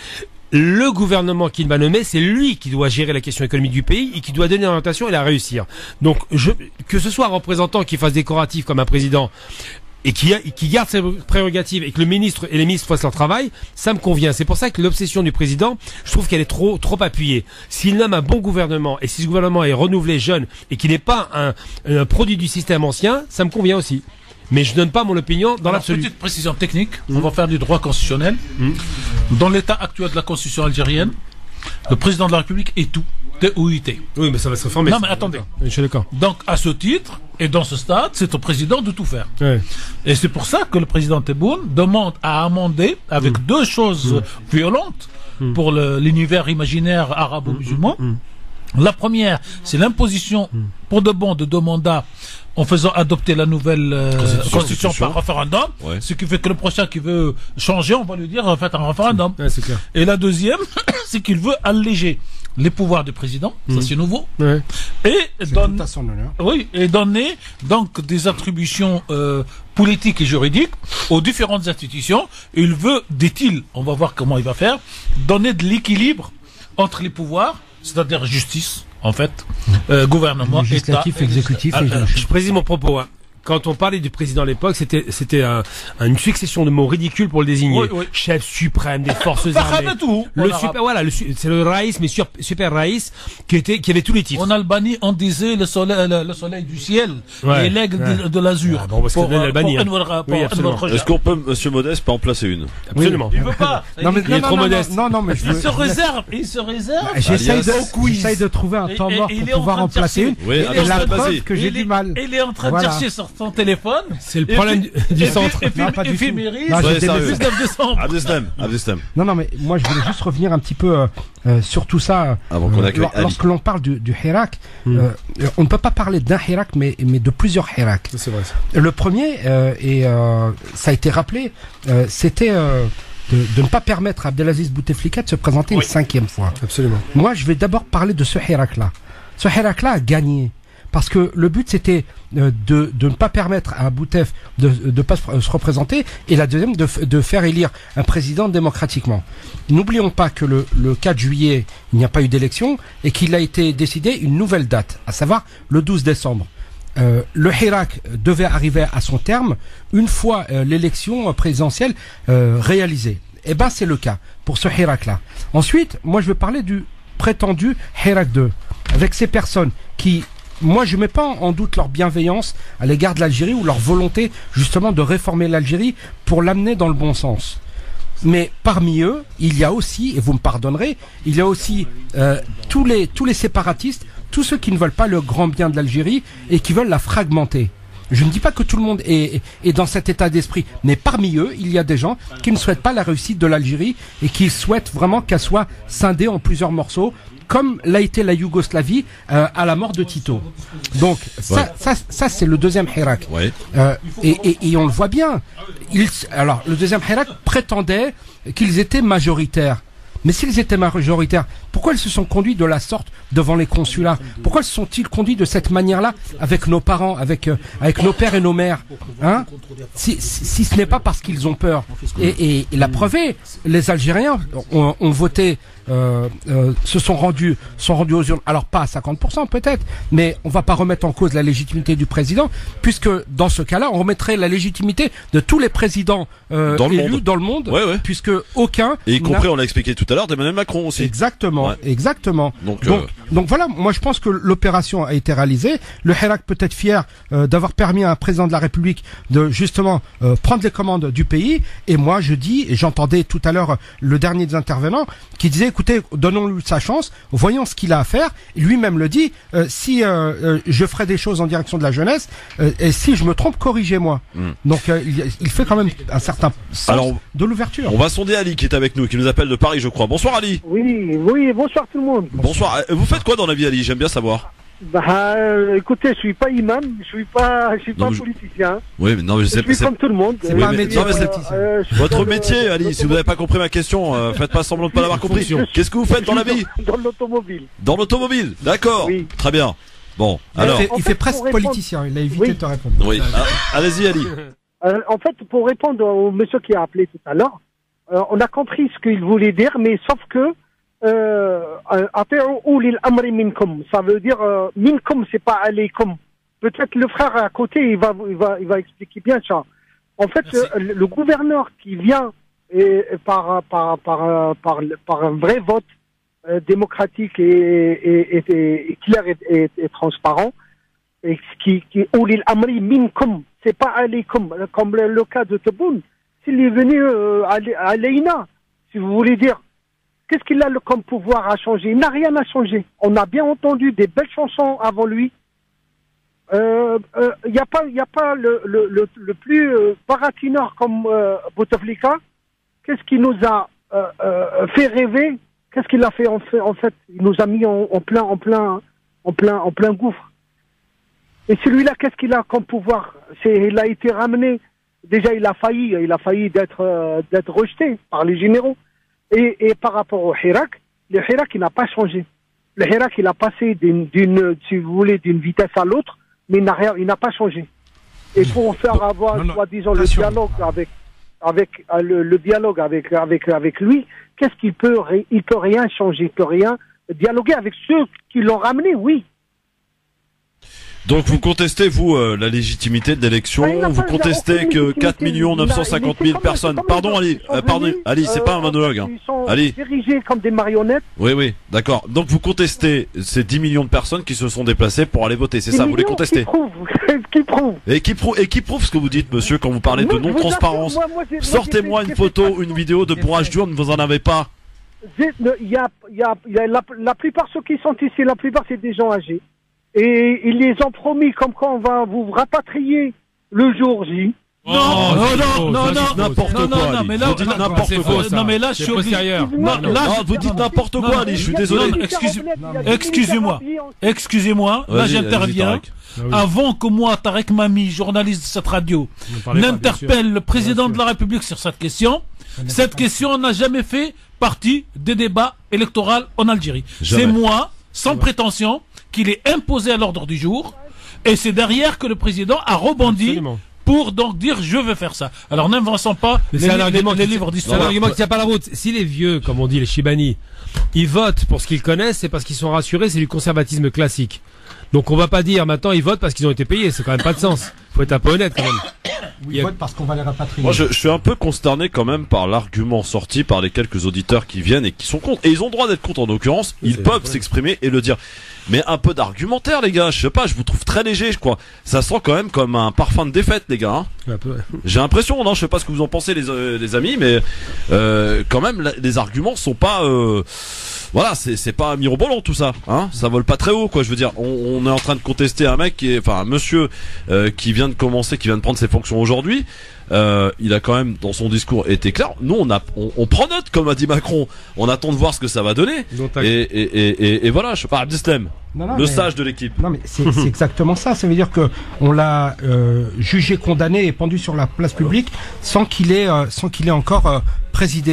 Le gouvernement qu'il va nommer, c'est lui qui doit gérer la question économique du pays et qui doit donner l'orientation et la réussir. Donc, je, que ce soit un représentant qui fasse décoratif comme un président, et qui, a, qui garde ses prérogatives et que le ministre et les ministres fassent leur travail, ça me convient. C'est pour ça que l'obsession du président, je trouve qu'elle est trop trop appuyée. S'il nomme un bon gouvernement et si ce gouvernement est renouvelé, jeune et qui n'est pas un, un produit du système ancien, ça me convient aussi. Mais je donne pas mon opinion dans Alors, l'absolu. petite précision technique, on va faire du droit constitutionnel. Dans l'état actuel de la constitution algérienne, le président de la République est tout. T O U T. Oui, mais ça va se réformer. Non, mais attendez. Je suis d'accord. Donc, à ce titre, et dans ce stade, c'est au président de tout faire. Ouais. Et c'est pour ça que le président Tebboune demande à amender avec Mm. deux choses violentes pour le- l'univers imaginaire arabo-musulman. La première, c'est l'imposition pour de bon de deux mandats en faisant adopter la nouvelle euh, Constitution. constitution par référendum. Ouais. Ce qui fait que le prochain qui veut changer, on va lui dire, faites un référendum. Ouais, c'est clair. Et la deuxième, c'est qu'il veut alléger les pouvoirs du président, ça c'est nouveau, Ouais. et C'est donne, tout à son honneur. oui, et donner donc des attributions euh, politiques et juridiques aux différentes institutions. Il veut, dit-il, on va voir comment il va faire, donner de l'équilibre entre les pouvoirs, c'est-à-dire justice, en fait, euh, gouvernement, Législatif, État. exécutif Ah, et euh, Je précise mon propos. Hein. Quand on parlait du président à l'époque, c'était c'était un, un- une succession de mots ridicules pour le désigner. Oui, oui. Chef suprême des forces armées. tout. Le super, voilà, le su- c'est le Raïs, mais sur- super Raïs, qui était, qui avait tous les titres. En Albanie, on disait le soleil, le, le soleil du ciel Ouais, et l'aigle ouais. de, de l'azur. Ah, bon, parce que pour, c'est l'Albanie, pour hein. Anwar- pour Oui, absolument. Anwar Khoja. Est-ce qu'on peut, Monsieur Modeste, pas en placer une? Absolument. Il veut pas. Non, mais Il est non, trop non, non, modeste. Non, non, mais je Il veux. se réserve, il se réserve. J'essaye Alias. de, j'essaye de trouver un Et- temps et- mort et pour il est en pouvoir train en de placer chercher- une. Oui, il est Et en attends, la train de- vas-y. preuve que j'ai il du est- mal. Il est en train Voilà. de chercher sur son téléphone. C'est le problème du, du centre. Non, pas du tout. Éphémérise. Non, j'ai Ouais, des sérieux. messages. dix-neuf décembre. Abdeslam, Abdeslam. Non, non, mais moi je voulais juste revenir un petit peu euh, euh, sur tout ça. Avant qu'on Euh, accueille lor- Ali. lorsque l'on parle du, du Hirak, Mm. euh, euh, on ne peut pas parler d'un Hirak, mais, mais de plusieurs Hirak. C'est vrai. Ça. Le premier, euh, et euh, ça a été rappelé, euh, c'était euh, de, de ne pas permettre à Abdelaziz Bouteflika de se présenter Oui. une cinquième fois. Absolument. Moi, je vais d'abord parler de ce Hirak-là. Ce Hirak-là a gagné. Parce que le but, c'était euh, de, de ne pas permettre à Boutef de ne pas se, se représenter, et la deuxième, de, f- de faire élire un président démocratiquement. N'oublions pas que le, le quatre juillet, il n'y a pas eu d'élection, et qu'il a été décidé une nouvelle date, à savoir le douze décembre. Euh, le Hirak devait arriver à son terme une fois euh, l'élection présidentielle euh, réalisée. Eh ben, c'est le cas pour ce Hirak-là. Ensuite, moi, je vais parler du prétendu Hirak deux, avec ces personnes qui, moi, je mets pas en doute leur bienveillance à l'égard de l'Algérie ou leur volonté justement de réformer l'Algérie pour l'amener dans le bon sens. Mais parmi eux, il y a aussi, et vous me pardonnerez, il y a aussi euh, tous les tous les séparatistes, tous ceux qui ne veulent pas le grand bien de l'Algérie et qui veulent la fragmenter. Je ne dis pas que tout le monde est, est, est dans cet état d'esprit, mais parmi eux, il y a des gens qui ne souhaitent pas la réussite de l'Algérie et qui souhaitent vraiment qu'elle soit scindée en plusieurs morceaux, comme l'a été la Yougoslavie euh, à la mort de Tito. Donc ça, Ouais. ça, ça c'est le deuxième Hirak. Ouais. Euh, et, et, et on le voit bien. Ils, alors le deuxième Hirak prétendait qu'ils étaient majoritaires. Mais s'ils étaient majoritaires, pourquoi ils se sont conduits de la sorte devant les consulats? Pourquoi se sont-ils conduits de cette manière-là avec nos parents, avec euh, avec nos pères et nos mères, hein? Si, si, si ce n'est pas parce qu'ils ont peur. Et, et, et la preuve est, les Algériens ont, ont voté, euh, euh, se sont rendus, sont rendus aux urnes. Alors pas à cinquante pour cent peut-être, mais on va pas remettre en cause la légitimité du président, puisque dans ce cas-là, on remettrait la légitimité de tous les présidents euh, dans le élus monde. dans le monde, ouais, ouais. puisque aucun. Et y compris, on l'a expliqué tout à l'heure, d'Emmanuel Macron aussi. Exactement, ouais. exactement. Donc, donc, euh... donc voilà, moi je pense que l'opération a été réalisée. Le Hirak peut être fier euh, d'avoir permis à un président de la République de justement euh, prendre les commandes du pays. Et moi je dis, et j'entendais tout à l'heure le dernier des intervenants qui disait, écoutez, donnons-lui sa chance, voyons ce qu'il a à faire. Lui-même le dit, euh, si euh, euh, je ferai des choses en direction de la jeunesse, euh, et si je me trompe, corrigez-moi. Mm. Donc euh, il, il fait quand même un certain sens Alors, de l'ouverture. On va sonder Ali qui est avec nous, qui nous appelle de Paris, je crois. Bonsoir Ali. Oui, oui, bonsoir tout le monde. Bonsoir. Vous faites quoi dans la vie Ali? J'aime bien savoir. Bah, euh, écoutez, je suis pas imam, je suis pas, je suis pas non, politicien. Je... Oui, mais non, mais je suis comme tout le monde. C'est oui, pas un métier. Non, euh, euh, Votre métier, Ali, si vous n'avez pas compris ma question, euh, faites pas semblant de pas l'avoir compris. Qu'est-ce que vous faites dans la vie? Dans l'automobile. Dans l'automobile, d'accord. Oui. Très bien. Bon, alors. Il fait, il fait presque répondre... politicien. Il a évité oui. de te répondre. Oui. Ah, allez-y, Ali. Euh, en fait, pour répondre au monsieur qui a appelé tout à l'heure, euh, on a compris ce qu'il voulait dire, mais sauf que euh, ça veut dire euh, minkum, c'est pas alaykum. Peut-être le frère à côté, il va, il va, il va expliquer bien ça. En fait, euh, le, le gouverneur qui vient et, par, par, par, par, par un vrai vote euh, démocratique et, et, et, et clair et, et, et transparent, et qui, qui ulil amri minkum, c'est pas alaykum, comme le, le cas de Tebboune. S'il est venu euh, à, à Leïna, si vous voulez dire, qu'est-ce qu'il a le, comme pouvoir à changer? Il n'a rien à changer. On a bien entendu des belles chansons avant lui. Il euh, n'y euh, a pas, y a pas le, le, le, le plus euh, baratineur comme euh, Bouteflika. Qu'est-ce qui nous a euh, euh, fait rêver? Qu'est-ce qu'il a fait en fait, en fait il nous a mis en, en plein, en plein, en plein, en plein gouffre. Et celui-là, qu'est-ce qu'il a comme pouvoir? C'est, il a été ramené. Déjà, il a failli, il a failli d'être, euh, d'être rejeté par les généraux. Et, et par rapport au Hirak, le Hirak, il n'a pas changé. Le Hirak, il a passé d'une, d'une, si vous voulez, d'une vitesse à l'autre, mais il n'a rien, il n'a pas changé. Et pour faire avoir, soi-disant, le dialogue avec, avec, euh, le, le dialogue avec, avec, avec lui, qu'est-ce qu'il peut, il peut rien changer, il peut rien dialoguer avec ceux qui l'ont ramené, oui. Donc vous contestez, vous, euh, la légitimité de l'élection, ah, vous contestez que quatre millions neuf cent cinquante mille personnes... Pardon Ali, euh, pardon, Ali, c'est euh, pas un monologue. Hein. Ils sont Ali. dirigés comme des marionnettes. Oui, oui, d'accord. Donc vous contestez ces dix millions de personnes qui se sont déplacées pour aller voter, c'est ça, vous les contestez? Qui prouve, qui prouve. Et qui prouve, et qui prouve ce que vous dites, monsieur, quand vous parlez moi, de non-transparence? Sortez-moi une photo, une vidéo de bourrage d'urne, vous en avez pas. Il y a, il y a, il y a la, la plupart ceux qui sont ici, la plupart c'est des gens âgés. Et ils les ont promis comme quoi on va vous rapatrier le jour J. Non, non, non, non, non, n'importe quoi. Non, non, mais là, vous dites n'importe quoi. Non, mais là, je suis obligé. Non, là, vous dites n'importe quoi, Ali. Je suis désolé. Excusez-moi, excusez-moi. Là, j'interviens. Avant que moi, Tarek Mami, journaliste de cette radio, n'interpelle le président de la République sur cette question, cette question n'a jamais fait partie des débats électoraux en Algérie. C'est moi, sans prétention, qu'il est imposé à l'ordre du jour, et c'est derrière que le président a rebondi. Absolument. Pour donc dire je veux faire ça. Alors n'inventions pas les, les, les, les livres d'histoire. C'est un argument qui tient pas la route. Si les vieux, comme on dit les Chibani, ils votent pour ce qu'ils connaissent, c'est parce qu'ils sont rassurés, c'est du conservatisme classique. Donc on va pas dire maintenant ils votent parce qu'ils ont été payés, c'est quand même pas de sens. Faut être un peu honnête quand même. Oui, ils votent parce qu'on va les rapatrier. Moi je, je suis un peu consterné quand même par l'argument sorti par les quelques auditeurs qui viennent et qui sont contre. Et ils ont le droit d'être contre en l'occurrence, ils peuvent s'exprimer et le dire. Mais un peu d'argumentaire les gars, je sais pas, je vous trouve très léger, je crois. Ça sent quand même comme un parfum de défaite les gars. Hein. Un peu. J'ai l'impression, non, je sais pas ce que vous en pensez les, euh, les amis, mais euh, quand même la, les arguments sont pas... Euh, voilà, c'est c'est pas mirobolant tout ça, hein. Ça vole pas très haut, quoi. Je veux dire, on, on est en train de contester un mec qui est, enfin, un monsieur euh, qui vient de commencer, qui vient de prendre ses fonctions aujourd'hui. Euh, il a quand même dans son discours été clair. Nous, on a, on, on prend note, comme a dit Macron. On attend de voir ce que ça va donner. Et, et, et, et, et voilà, je parle d'Islam, le mais, sage de l'équipe. Non, mais c'est exactement ça. Ça veut dire que on l'a euh, jugé, condamné et pendu sur la place publique sans qu'il ait, euh, sans qu'il ait encore euh, présidé.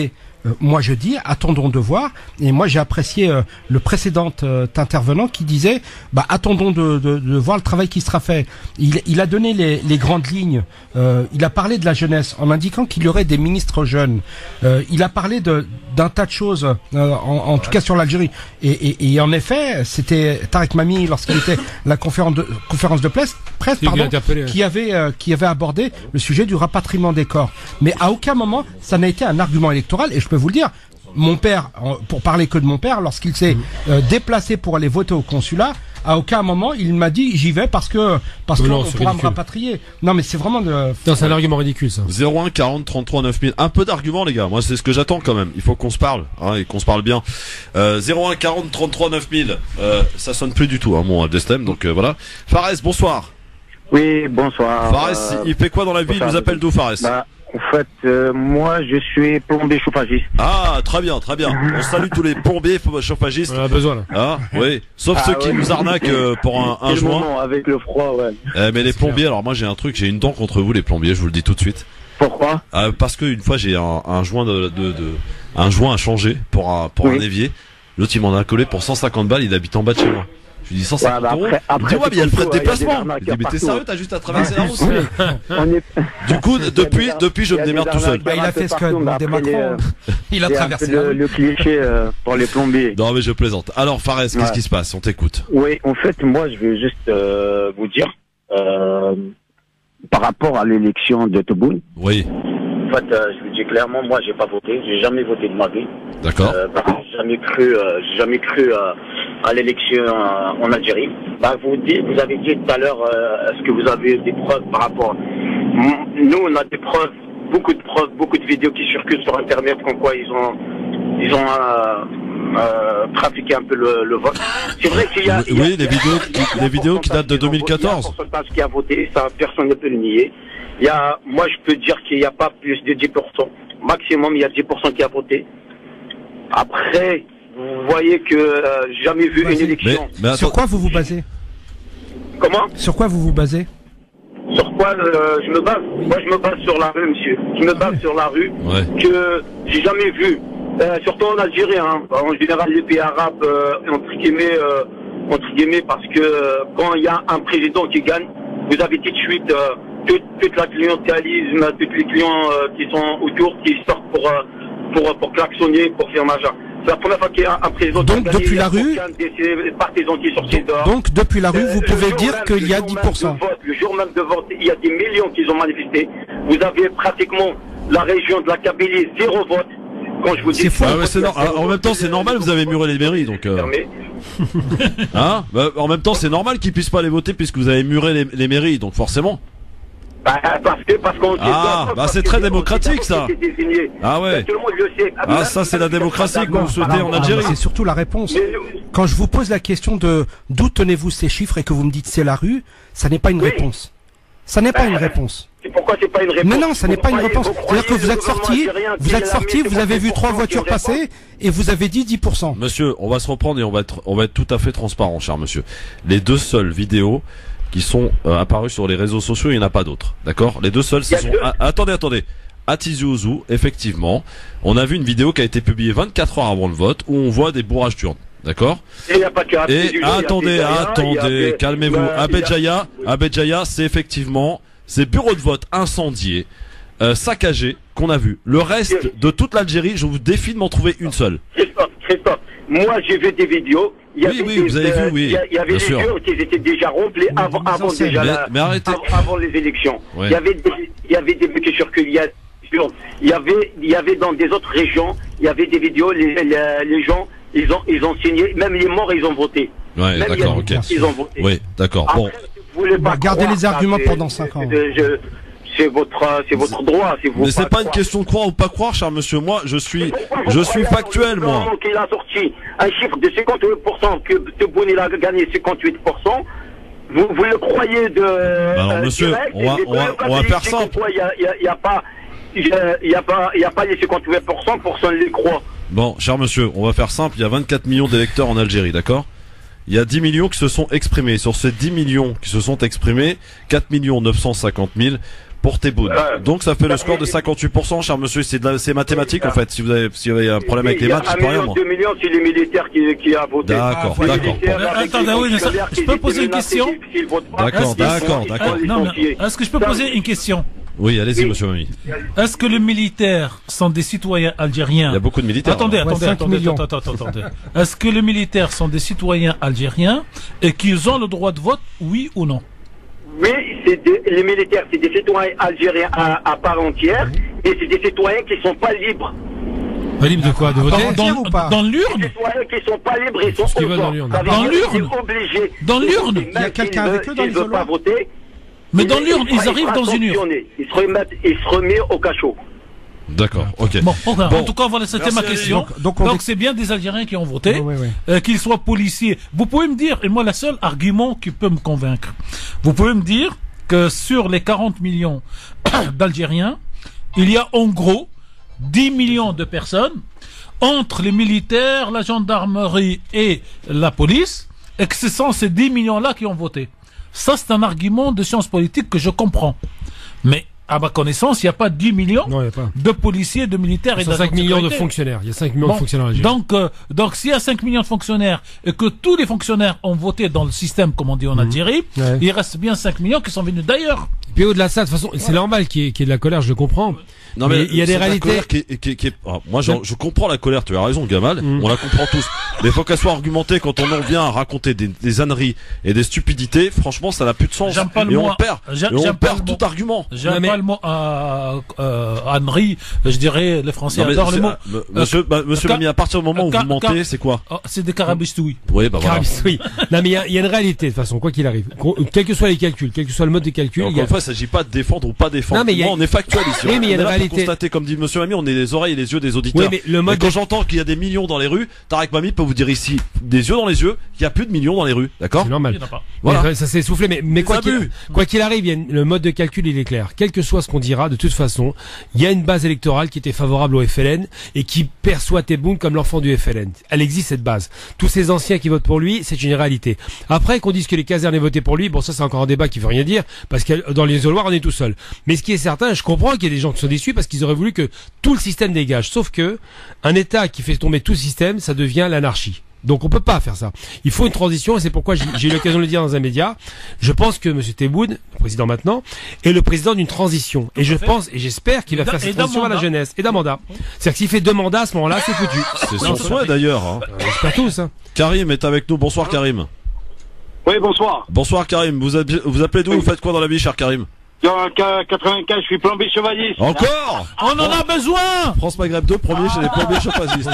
euh, moi je dis attendons de voir. Et moi j'ai apprécié euh, le précédent euh, intervenant qui disait bah attendons de, de, de voir le travail qui sera fait. Il, il a donné les, les grandes lignes. Euh, il a parlé de la jeunesse en indiquant qu'il y aurait des ministres jeunes. Euh, il a parlé de d'un tas de choses, euh, en, en tout cas sur l'Algérie. Et, et, et en effet, c'était Tarek Mami lorsqu'il était la conférence de conférence de presse, presse pardon, qui avait euh, qui avait abordé le sujet du rapatriement des corps. Mais à aucun moment ça n'a été un argument électoral. Et je peux vous le dire, mon père, pour parler que de mon père, lorsqu'il s'est euh, déplacé pour aller voter au consulat, à aucun moment il m'a dit j'y vais parce que parce que on pourra me rapatrier. Non mais c'est vraiment de... Non, c'est un argument ridicule ça. zéro un quarante trente-trois neuf mille. Un peu d'arguments les gars. Moi c'est ce que j'attends quand même. Il faut qu'on se parle hein, et qu'on se parle bien. Euh, zéro un quarante trente-trois neuf mille. Euh, ça sonne plus du tout hein, mon Destem. Donc euh, voilà. Fares, bonsoir. Oui, bonsoir. Fares, euh, il fait quoi dans la vie? Il nous appelle d'où Fares? Bah, en fait, euh, moi, je suis plombier chauffagiste. Ah, très bien, très bien. On salue tous les plombiers chauffagistes. On a besoin là. Ah, oui. Sauf ah, ceux ouais, qui nous arnaquent euh, pour un, un joint. Moment, avec le froid, ouais. Eh, mais les plombiers, alors moi j'ai un truc, j'ai une dent contre vous les plombiers, je vous le dis tout de suite. Pourquoi? euh, Parce que une fois j'ai un, un joint de, de, de un joint à changer pour un pour oui. un évier. L'autre il m'en a collé pour cent cinquante balles. Il habite en bas de chez moi. Je lui dis cent cinquante euros. Ouais, bah après, après, il me dit ouais mais il y a le frais de déplacement. Il dit mais t'es sérieux, t'as juste à traverser la route. Du coup depuis depuis je me démerde tout seul. Bah, il a fait ce que demandait Macron. Il a traversé le, le cliché euh, pour les plombiers. Non mais je plaisante. Alors Fares, qu'est-ce ouais. qui se passe? On t'écoute. Oui, en fait moi je veux juste euh, vous dire euh, par rapport à l'élection de Tebboune. Oui. En fait, euh, je vous dis clairement, moi, j'ai pas voté, j'ai jamais voté de ma vie. D'accord. Euh, bah, j'ai jamais cru, euh, j'ai jamais cru euh, à l'élection euh, en Algérie. Bah, vous dites, vous avez dit tout à l'heure, euh, est-ce que vous avez des preuves par rapport? Nous, on a des preuves, beaucoup de preuves, beaucoup de vidéos qui circulent sur Internet, comme quoi ils ont, ils ont euh, euh, trafiqué un peu le, le vote. C'est vrai qu'il y a, il y a, oui, les vidéos, qui, les vidéos qui datent de deux mille quatorze. Il y a un pourcentage qui a voté, ça, personne ne peut le nier. Il y a, moi, je peux dire qu'il n'y a pas plus de dix pour cent. Maximum, il y a dix pour cent qui a voté. Après, vous voyez que euh, j'ai jamais vu une élection. Mais, mais sur quoi vous vous basez? Comment? Sur quoi vous vous basez? Sur quoi euh, je me base? Moi, je me base sur la rue, monsieur. Je me base sur la rue. Ouais. Que j'ai jamais vu, euh, surtout en Algérie, hein, en général, les pays arabes, euh, entre guillemets, euh, entre guillemets, parce que euh, quand il y a un président qui gagne, vous avez tout de suite euh, toute, toute la clientélisme, tous les clients euh, qui sont autour, qui sortent pour, euh, pour, pour klaxonner, pour faire machin. C'est la première fois qu'il y a un président donc, qui a gagné, depuis la rue, des partisans qui sont sortis dehors. Donc depuis la rue, vous euh, pouvez dire qu'il y a dix pour cent. Vote, le jour même de vote, il y a des millions qui ont manifesté. Vous avez pratiquement la région de la Kabylie, zéro vote. Quand je vous dis... C'est faux. Ah ouais, c'est no en même temps, c'est normal, vous avez muré les mairies, donc... Euh... hein bah, en même temps, c'est normal qu'ils puissent pas aller voter puisque vous avez muré les, les mairies, donc forcément... Bah, parce que, parce qu'on ah, bah c'est très démocratique ça. Ah ouais. Tout le monde le sait. Ah ça c'est la démocratie que vous souhaitez en Algérie. C'est surtout la réponse. Quand je vous pose la question de d'où tenez-vous ces chiffres et que vous me dites c'est la rue, ça n'est pas une oui. réponse. Ça n'est pas bah, une réponse. C'est pourquoi c'est pas une réponse. Mais non, ça n'est pas une réponse. C'est-à-dire que vous êtes sorti, vous êtes sorti, vous avez vu trois voitures passer et vous avez dit dix pour cent. Monsieur, on va se reprendre et on va être, on va être tout à fait transparent, cher monsieur. Les deux seules vidéos qui sont euh, apparus sur les réseaux sociaux, il n'y en a pas d'autres. D'accord? Les deux seuls, ce sont... Ah, attendez, attendez. À Tizi Ouzou, effectivement, on a vu une vidéo qui a été publiée vingt-quatre heures avant le vote où on voit des bourrages d'urnes. D'accord? Et, y a pas que Et attendez, attendez, calmez-vous. À Béjaïa, à Béjaïa, c'est effectivement ces bureaux de vote incendiés, euh, saccagés, qu'on a vu. Le reste de toute l'Algérie, je vous défie de m'en trouver une seule. Christophe, Christophe, moi j'ai vu des vidéos. Il y oui, oui, des, vous avez vu, oui. Il y avait des urnes qui étaient déjà remplies avant, avant déjà mais, la, mais arrêtez. Avant, avant les élections. Ouais. Il y avait des, il y avait des buts qui circulent. Il y a, il y avait, il y avait dans des autres régions, il y avait des vidéos. Les, les, les gens, ils ont, ils ont signé. Même les morts, ils ont voté. Ouais, d'accord, ok. Ils ont voté. Oui, d'accord. Bon. Bah, gardez les arguments pendant cinq ans. Je, c'est votre, c'est votre droit. Mais c'est pas une question de croire ou pas croire, cher monsieur. Moi, je suis, je suis factuel, moi. Il a sorti un chiffre de cinquante-huit pour cent que Tebboune il a gagné cinquante-huit pour cent. Vous, vous le croyez de... Bah alors, monsieur, direct, on va, on va, on va faire simple. Il y a, il y a, il y a pas, il y a pas, il y a pas les cinquante-huit pour cent, personne les croit. Bon, cher monsieur, on va faire simple. Il y a vingt-quatre millions d'électeurs en Algérie, d'accord? Il y a dix millions qui se sont exprimés. Sur ces dix millions qui se sont exprimés, quatre millions neuf cent cinquante mille pour Tebboune. Ouais. Donc ça fait le score de cinquante-huit pour cent, cher monsieur. C'est de la, c'est mathématique en fait. Si vous avez, si vous avez un problème avec les maths, je peux rien moi. deux millions, c'est les militaires qui, qui a voté. D'accord, Les d'accord. militaires, Euh, avec attendez, les oui, mais ça- fonctionnaires je qui peux étaient poser une menacés question s'ils votent pas. D'accord, Ils sont- d'accord, ils sont d'accord. Non, mais licenciés. est-ce que je peux poser une question? Oui, allez-y, Oui. monsieur Mamie. Est-ce que les militaires sont des citoyens algériens? Il y a beaucoup de militaires. Attendez, hein. Ouais, attendez, cinq attendez, millions. attendez, attendez, attendez. Est-ce que les militaires sont des citoyens algériens et qu'ils ont le droit de vote, oui ou non? Oui, c'est des- les militaires, c'est des citoyens algériens à, à part entière, et c'est des citoyens qui sont pas libres. Pas libre de quoi? De voter? Dans, Entière ou pas dans Des l'urne? citoyens qui sont pas libres, ils sont Ce qu'ils aux veulent dans ordres. l'urne. Ça veut Dans dire qu'ils l'urne sont obligés. Dans de l'urne voter, Il y a même quelqu'un s'ils avec veulent- eux dans s'ils veulent l'isoloir pas voter. Mais il- dans l'urne, il ils sera- arrivent il dans sera une urne. sanctionné. Il se remet, il se remet au cachot. D'accord, ok. Bon, enfin, Bon. en tout cas, voilà, c'était Merci, ma Ali. question. Donc- Donc, donc on dit- c'est bien des Algériens qui ont voté, Ouais, ouais, ouais. euh, qu'ils soient policiers. Vous pouvez me dire, et moi, le seul argument qui peut me convaincre, vous pouvez me dire que sur les quarante millions d'Algériens, il y a en gros dix millions de personnes entre les militaires, la gendarmerie et la police, et que ce sont ces dix millions-là qui ont voté. Ça, c'est un argument de science politique que je comprends. Mais, à ma connaissance, il n'y a pas dix millions Non, il n'y a pas. de policiers, de militaires et Il y a d'agents cinq millions de sécurité. fonctionnaires. Il y a cinq millions Bon, de fonctionnaires en Algérie. donc, euh, donc s'il y a cinq millions de fonctionnaires et que tous les fonctionnaires ont voté dans le système, comme on dit en Algérie, Ouais. il reste bien cinq millions qui sont venus d'ailleurs. Puis au-delà de ça, de toute façon, c'est normal qu'il y, ait- qu'il y ait de la colère, je le comprends. Non mais il y a des c'est la réalités. colère qui est, qui est- qui est- ah, moi, j'en- je comprends la colère. Tu as raison, Gamal. Mm. On la comprend tous. Mais il faut qu'elle soit argumentée quand on en vient à raconter des, des âneries et des stupidités. Franchement, ça n'a plus de sens. J'aime pas le et mot- on perd. j'aime- Et on j'aime pas perd le mot- tout argument. J'aime Non, mais- pas le mot euh, euh, ânerie, je dirais, les Français Non, mais adorent le c'est- mot. ah, m- Monsieur, bah, monsieur Ca- Mamie, à partir du moment où Ca- vous mentez, Ca- c'est quoi? Oh, c'est des carabistouilles. Oui, bah voilà. Carabis, oui. Non, mais il y, a- il y a une réalité, de toute façon, quoi qu'il arrive. Qu'on- Quels que soient les calculs, quel que soit le mode de calcul, il Encore y a... une fois, il s'agit pas de défendre ou pas défendre. Non, mais il y a- Moi, on est factuel ici. Oui, mais il y a On est une là pour réalité. constater, comme dit monsieur Mamie, on est les oreilles et les yeux des auditeurs. Oui, mais le mode Et quand de- j'entends qu'il y a des millions dans les rues, Tarek Mamie peut vous dire ici, des yeux dans les yeux, qu'il y a plus de millions dans les rues. D'accord? C'est normal. Il y en a pas. Voilà. Ouais, ça s'est essoufflé, mais, mais quoi abus. qu'il quoi qu'il arrive, il y a une- le mode de calcul, il est clair. Quel que soit ce qu'on dira, de toute façon, il y a une base électorale qui était favorable au F L N et qui perçoit Tebboune comme l'enfant du F L N. Elle existe, cette base. Tous ces anciens qui votent pour lui, c'est une réalité. Après, qu'on dise que les casernes aient voté pour lui, bon, ça, c'est encore un débat qui veut rien dire, parce que dans les isoloirs, on est tout seul. Mais ce qui est certain, je comprends qu'il y ait des gens qui sont déçus parce qu'ils auraient voulu que tout le système dégage. Sauf que, un État qui fait tomber tout le système, ça devient l'anarchie. Donc on peut pas faire ça. Il faut une transition et c'est pourquoi j'ai j'ai eu l'occasion de le dire dans un média. Je pense que M. Tebboune, le président maintenant, est le président d'une transition. Et je à fait. pense et j'espère qu'il va Et d'un- faire et cette d'un transition à la mandat. jeunesse et d'un mandat. C'est-à-dire que s'il fait deux mandats à ce moment-là, c'est foutu. C'est Non, son tout à souhait fait. d'ailleurs. Hein. C'est pas tous. Hein. Karim est avec nous. Bonsoir Karim. Oui, bonsoir. Bonsoir Karim. Vous, appelez- vous appelez d'où? Vous faites quoi dans la vie, cher Karim? Dans le quatre-vingt-quinze, je suis plombier chevaliste. Encore? On en a besoin! France Maghreb deux, premier chez les plombiers chauffagiste.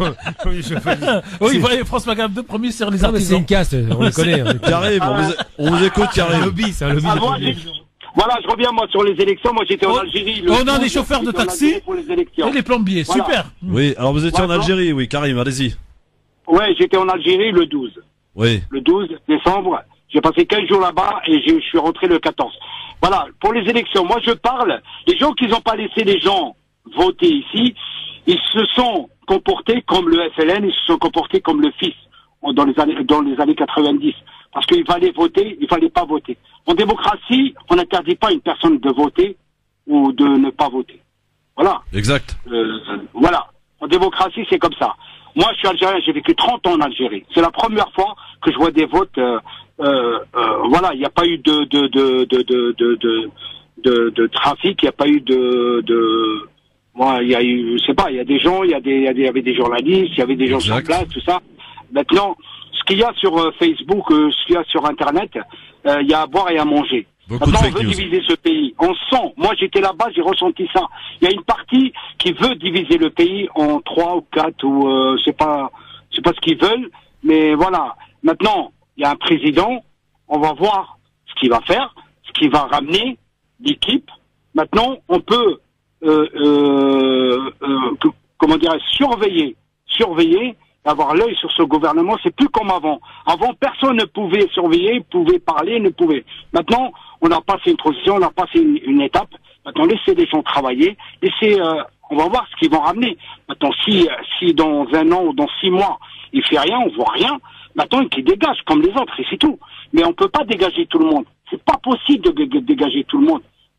Oui, voyez, France Maghreb deux, premier sur les Non, mais c'est artisans. une caste, on le connaît. hein. Karim, on vous, on vous écoute C'est un Karim. lobby, c'est un lobby. Ah, de moi, plombiers. j'ai- voilà, je reviens moi sur les élections. Moi, j'étais en Oh, Algérie. le on a douze, des chauffeurs de j'étais en taxi Algérie pour les élections. Et les plombiers, Voilà. super. Oui, alors vous étiez en D'accord. Algérie, oui, Karim, allez-y. Ouais, j'étais en Algérie le douze. Oui. Le douze décembre. J'ai passé quinze jours là-bas et je je suis rentré le quatorze. Voilà, pour les élections, moi je parle, les gens qui n'ont pas laissé les gens voter ici, ils se sont comportés comme le F L N, ils se sont comportés comme le fils dans les années, dans les années quatre-vingt-dix. Parce qu'il fallait voter, il fallait pas voter. En démocratie, on n'interdit pas à une personne de voter ou de ne pas voter. Voilà. Exact. Euh, voilà. En démocratie, c'est comme ça. Moi, je suis algérien, j'ai vécu trente ans en Algérie. C'est la première fois que je vois des votes. Euh, euh, euh, voilà, il n'y a pas eu de de de de de de de, de, de trafic, il n'y a pas eu de de. Moi, il y a eu, je sais pas, il y a des gens, il y a des, il y, a des, il y avait des journalistes, il y avait des gens sur Exact. place, tout ça. Maintenant, ce qu'il y a sur euh, Facebook, euh, ce qu'il y a sur Internet, euh, il y a à boire et à manger. Beaucoup de Maintenant, on fake veut news. diviser ce pays. On sent. Moi, j'étais là-bas, j'ai ressenti ça. Il y a une partie qui veut diviser le pays en trois ou quatre ou euh, je sais pas, je sais pas ce qu'ils veulent, mais voilà. Maintenant, il y a un président. On va voir ce qu'il va faire, ce qu'il va ramener, l'équipe. Maintenant, on peut, euh, euh, euh, comment dirais surveiller, surveiller. Avoir l'œil sur ce gouvernement, c'est plus comme avant. Avant, personne ne pouvait surveiller, pouvait parler, ne pouvait. Maintenant, on a passé une transition, on a passé une, une étape. Maintenant, laissez les gens travailler, laissez, euh, on va voir ce qu'ils vont ramener. Maintenant, si, si dans un an ou dans six mois, il fait rien, on voit rien. Maintenant, qu'il dégage comme les autres, et c'est tout. Mais on peut pas dégager tout le monde. C'est pas possible de, de, de dégager tout le monde.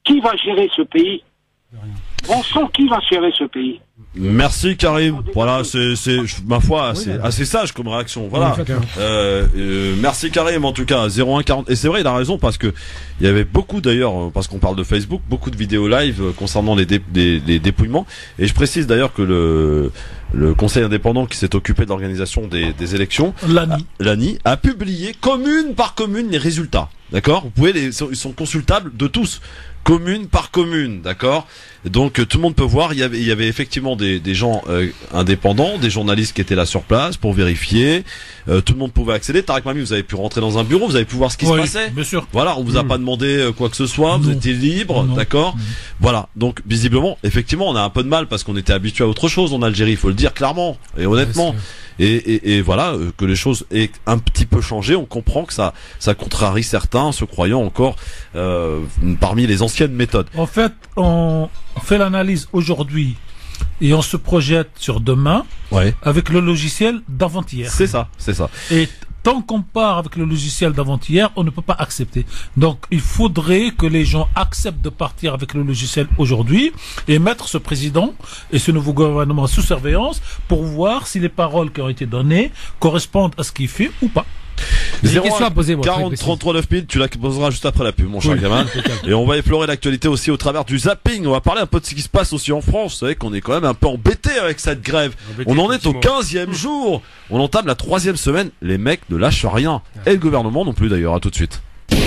qui va gérer ce pays? Bon sang, qui va gérer ce pays? Merci Karim. Voilà, c'est, c'est, ma foi, assez, assez sage comme réaction. Voilà. Euh, euh, merci Karim en tout cas. zéro un quarante. Et c'est vrai, il a raison parce que il y avait beaucoup d'ailleurs, parce qu'on parle de Facebook, beaucoup de vidéos live concernant les, dé, des, les dépouillements. Et je précise d'ailleurs que le le conseil indépendant qui s'est occupé de l'organisation des, des élections, l'A N I, l'A N I, a publié commune par commune les résultats. D'accord? Vous pouvez les, ils sont consultables de tous. Commune par commune, d'accord. Donc tout le monde peut voir. Il y avait, il y avait effectivement des, des gens euh, indépendants, des journalistes qui étaient là sur place pour vérifier. Euh, tout le monde pouvait accéder. Tarek Mami, vous avez pu rentrer dans un bureau, vous avez pu voir ce qui oui, se passait. Bien sûr. Voilà, on vous a mmh. pas demandé euh, quoi que ce soit. Vous non. étiez libre, non. d'accord. Mmh. Voilà. Donc visiblement, effectivement, on a un peu de mal parce qu'on était habitué à autre chose en Algérie. Il faut le dire clairement et honnêtement. Ouais, Et, et, et voilà, euh, que les choses aient un petit peu changé. On comprend que ça, ça contrarie certains, se croyant encore euh, parmi les anciennes méthodes. En fait, on fait l'analyse aujourd'hui et on se projette sur demain ouais. avec le logiciel d'avant-hier. C'est ça, c'est ça. Et tant qu'on part avec le logiciel d'avant-hier, on ne peut pas accepter. Donc, il faudrait que les gens acceptent de partir avec le logiciel aujourd'hui et mettre ce président et ce nouveau gouvernement sous surveillance pour voir si les paroles qui ont été données correspondent à ce qu'il fait ou pas. zéro un quarante trente-trois neuf mille, tu la poseras juste après la pub, mon cher Gamal. Et on va effleurer l'actualité aussi au travers du zapping. On va parler un peu de ce qui se passe aussi en France. Vous savez qu'on est quand même un peu embêté avec cette grève. Embêté, on en est au quinzième jour. On entame la troisième semaine. Les mecs ne lâchent rien. Et le gouvernement non plus d'ailleurs. À tout de suite.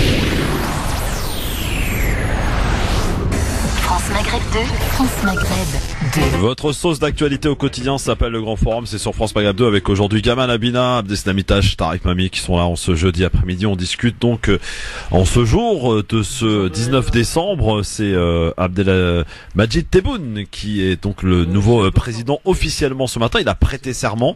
France Maghreb deux, France Maghreb deux. Votre sauce d'actualité au quotidien s'appelle le Grand Forum, c'est sur France Maghreb deux avec aujourd'hui Gamal Abina, Abdeslamitash, Tarek Mami qui sont là en ce jeudi après-midi. On discute donc euh, en ce jour de ce dix-neuf décembre, c'est euh, Abdelmajid Tebboune qui est donc le nouveau euh, président officiellement ce matin. Il a prêté serment.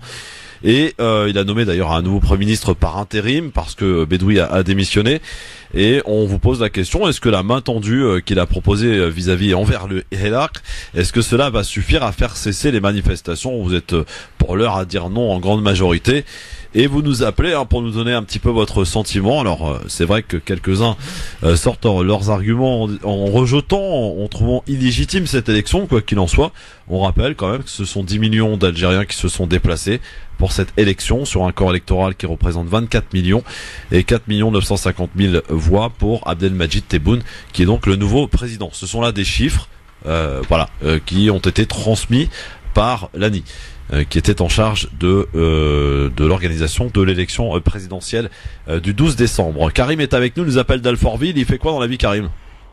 Et euh, il a nommé d'ailleurs un nouveau Premier ministre par intérim parce que Bedoui a, a démissionné. Et on vous pose la question, est-ce que la main tendue euh, qu'il a proposée euh, vis-à-vis envers le Hirak, est-ce que cela va suffire à faire cesser les manifestations? Vous êtes euh, pour l'heure à dire non en grande majorité. Et vous nous appelez hein, pour nous donner un petit peu votre sentiment. Alors euh, c'est vrai que quelques-uns euh, sortent leurs arguments en, en rejetant, en, en trouvant illégitime cette élection, quoi qu'il en soit. On rappelle quand même que ce sont dix millions d'Algériens qui se sont déplacés pour cette élection sur un corps électoral qui représente vingt-quatre millions et quatre millions neuf cent cinquante mille voix pour Abdelmajid Tebboune qui est donc le nouveau président. Ce sont là des chiffres euh, voilà, euh, qui ont été transmis par l'A N I. Euh, qui était en charge de euh, de l'organisation de l'élection euh, présidentielle euh, du douze décembre. Karim est avec nous, nous appelle d'Alfortville. Il fait quoi dans la vie, Karim?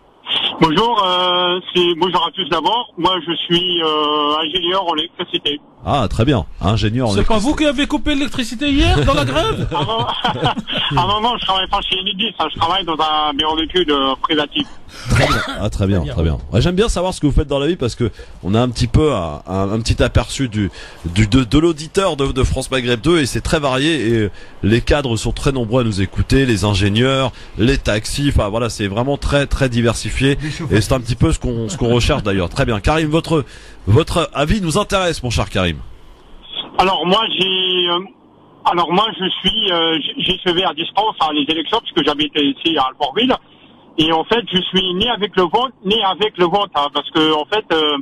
Bonjour, euh, c'est bonjour à tous d'abord. Moi, je suis euh, ingénieur en électricité. Ah, très bien, ingénieur en électricité. C'est pas vous qui avez coupé l'électricité hier dans la grève? Ah non, ah non, non, je travaille pas chez Enedis, hein, je travaille dans un bureau d'études euh, privatif. Très bien. Ah, très bien, très bien. Ouais, j'aime bien savoir ce que vous faites dans la vie parce que on a un petit peu un, un, un petit aperçu du, du de, de l'auditeur de, de France Maghreb deux et c'est très varié et les cadres sont très nombreux à nous écouter, les ingénieurs, les taxis, enfin voilà, c'est vraiment très très diversifié et c'est un petit peu ce qu'on ce qu'on recherche d'ailleurs. Très bien. Karim, votre votre avis nous intéresse, mon cher Karim. Alors moi j'ai euh, alors moi je suis euh, j'ai suivi à distance hein, les élections puisque j'habite ici à Alfortville. Et en fait, je suis né avec le vote, né avec le vote, hein, parce que en fait, euh,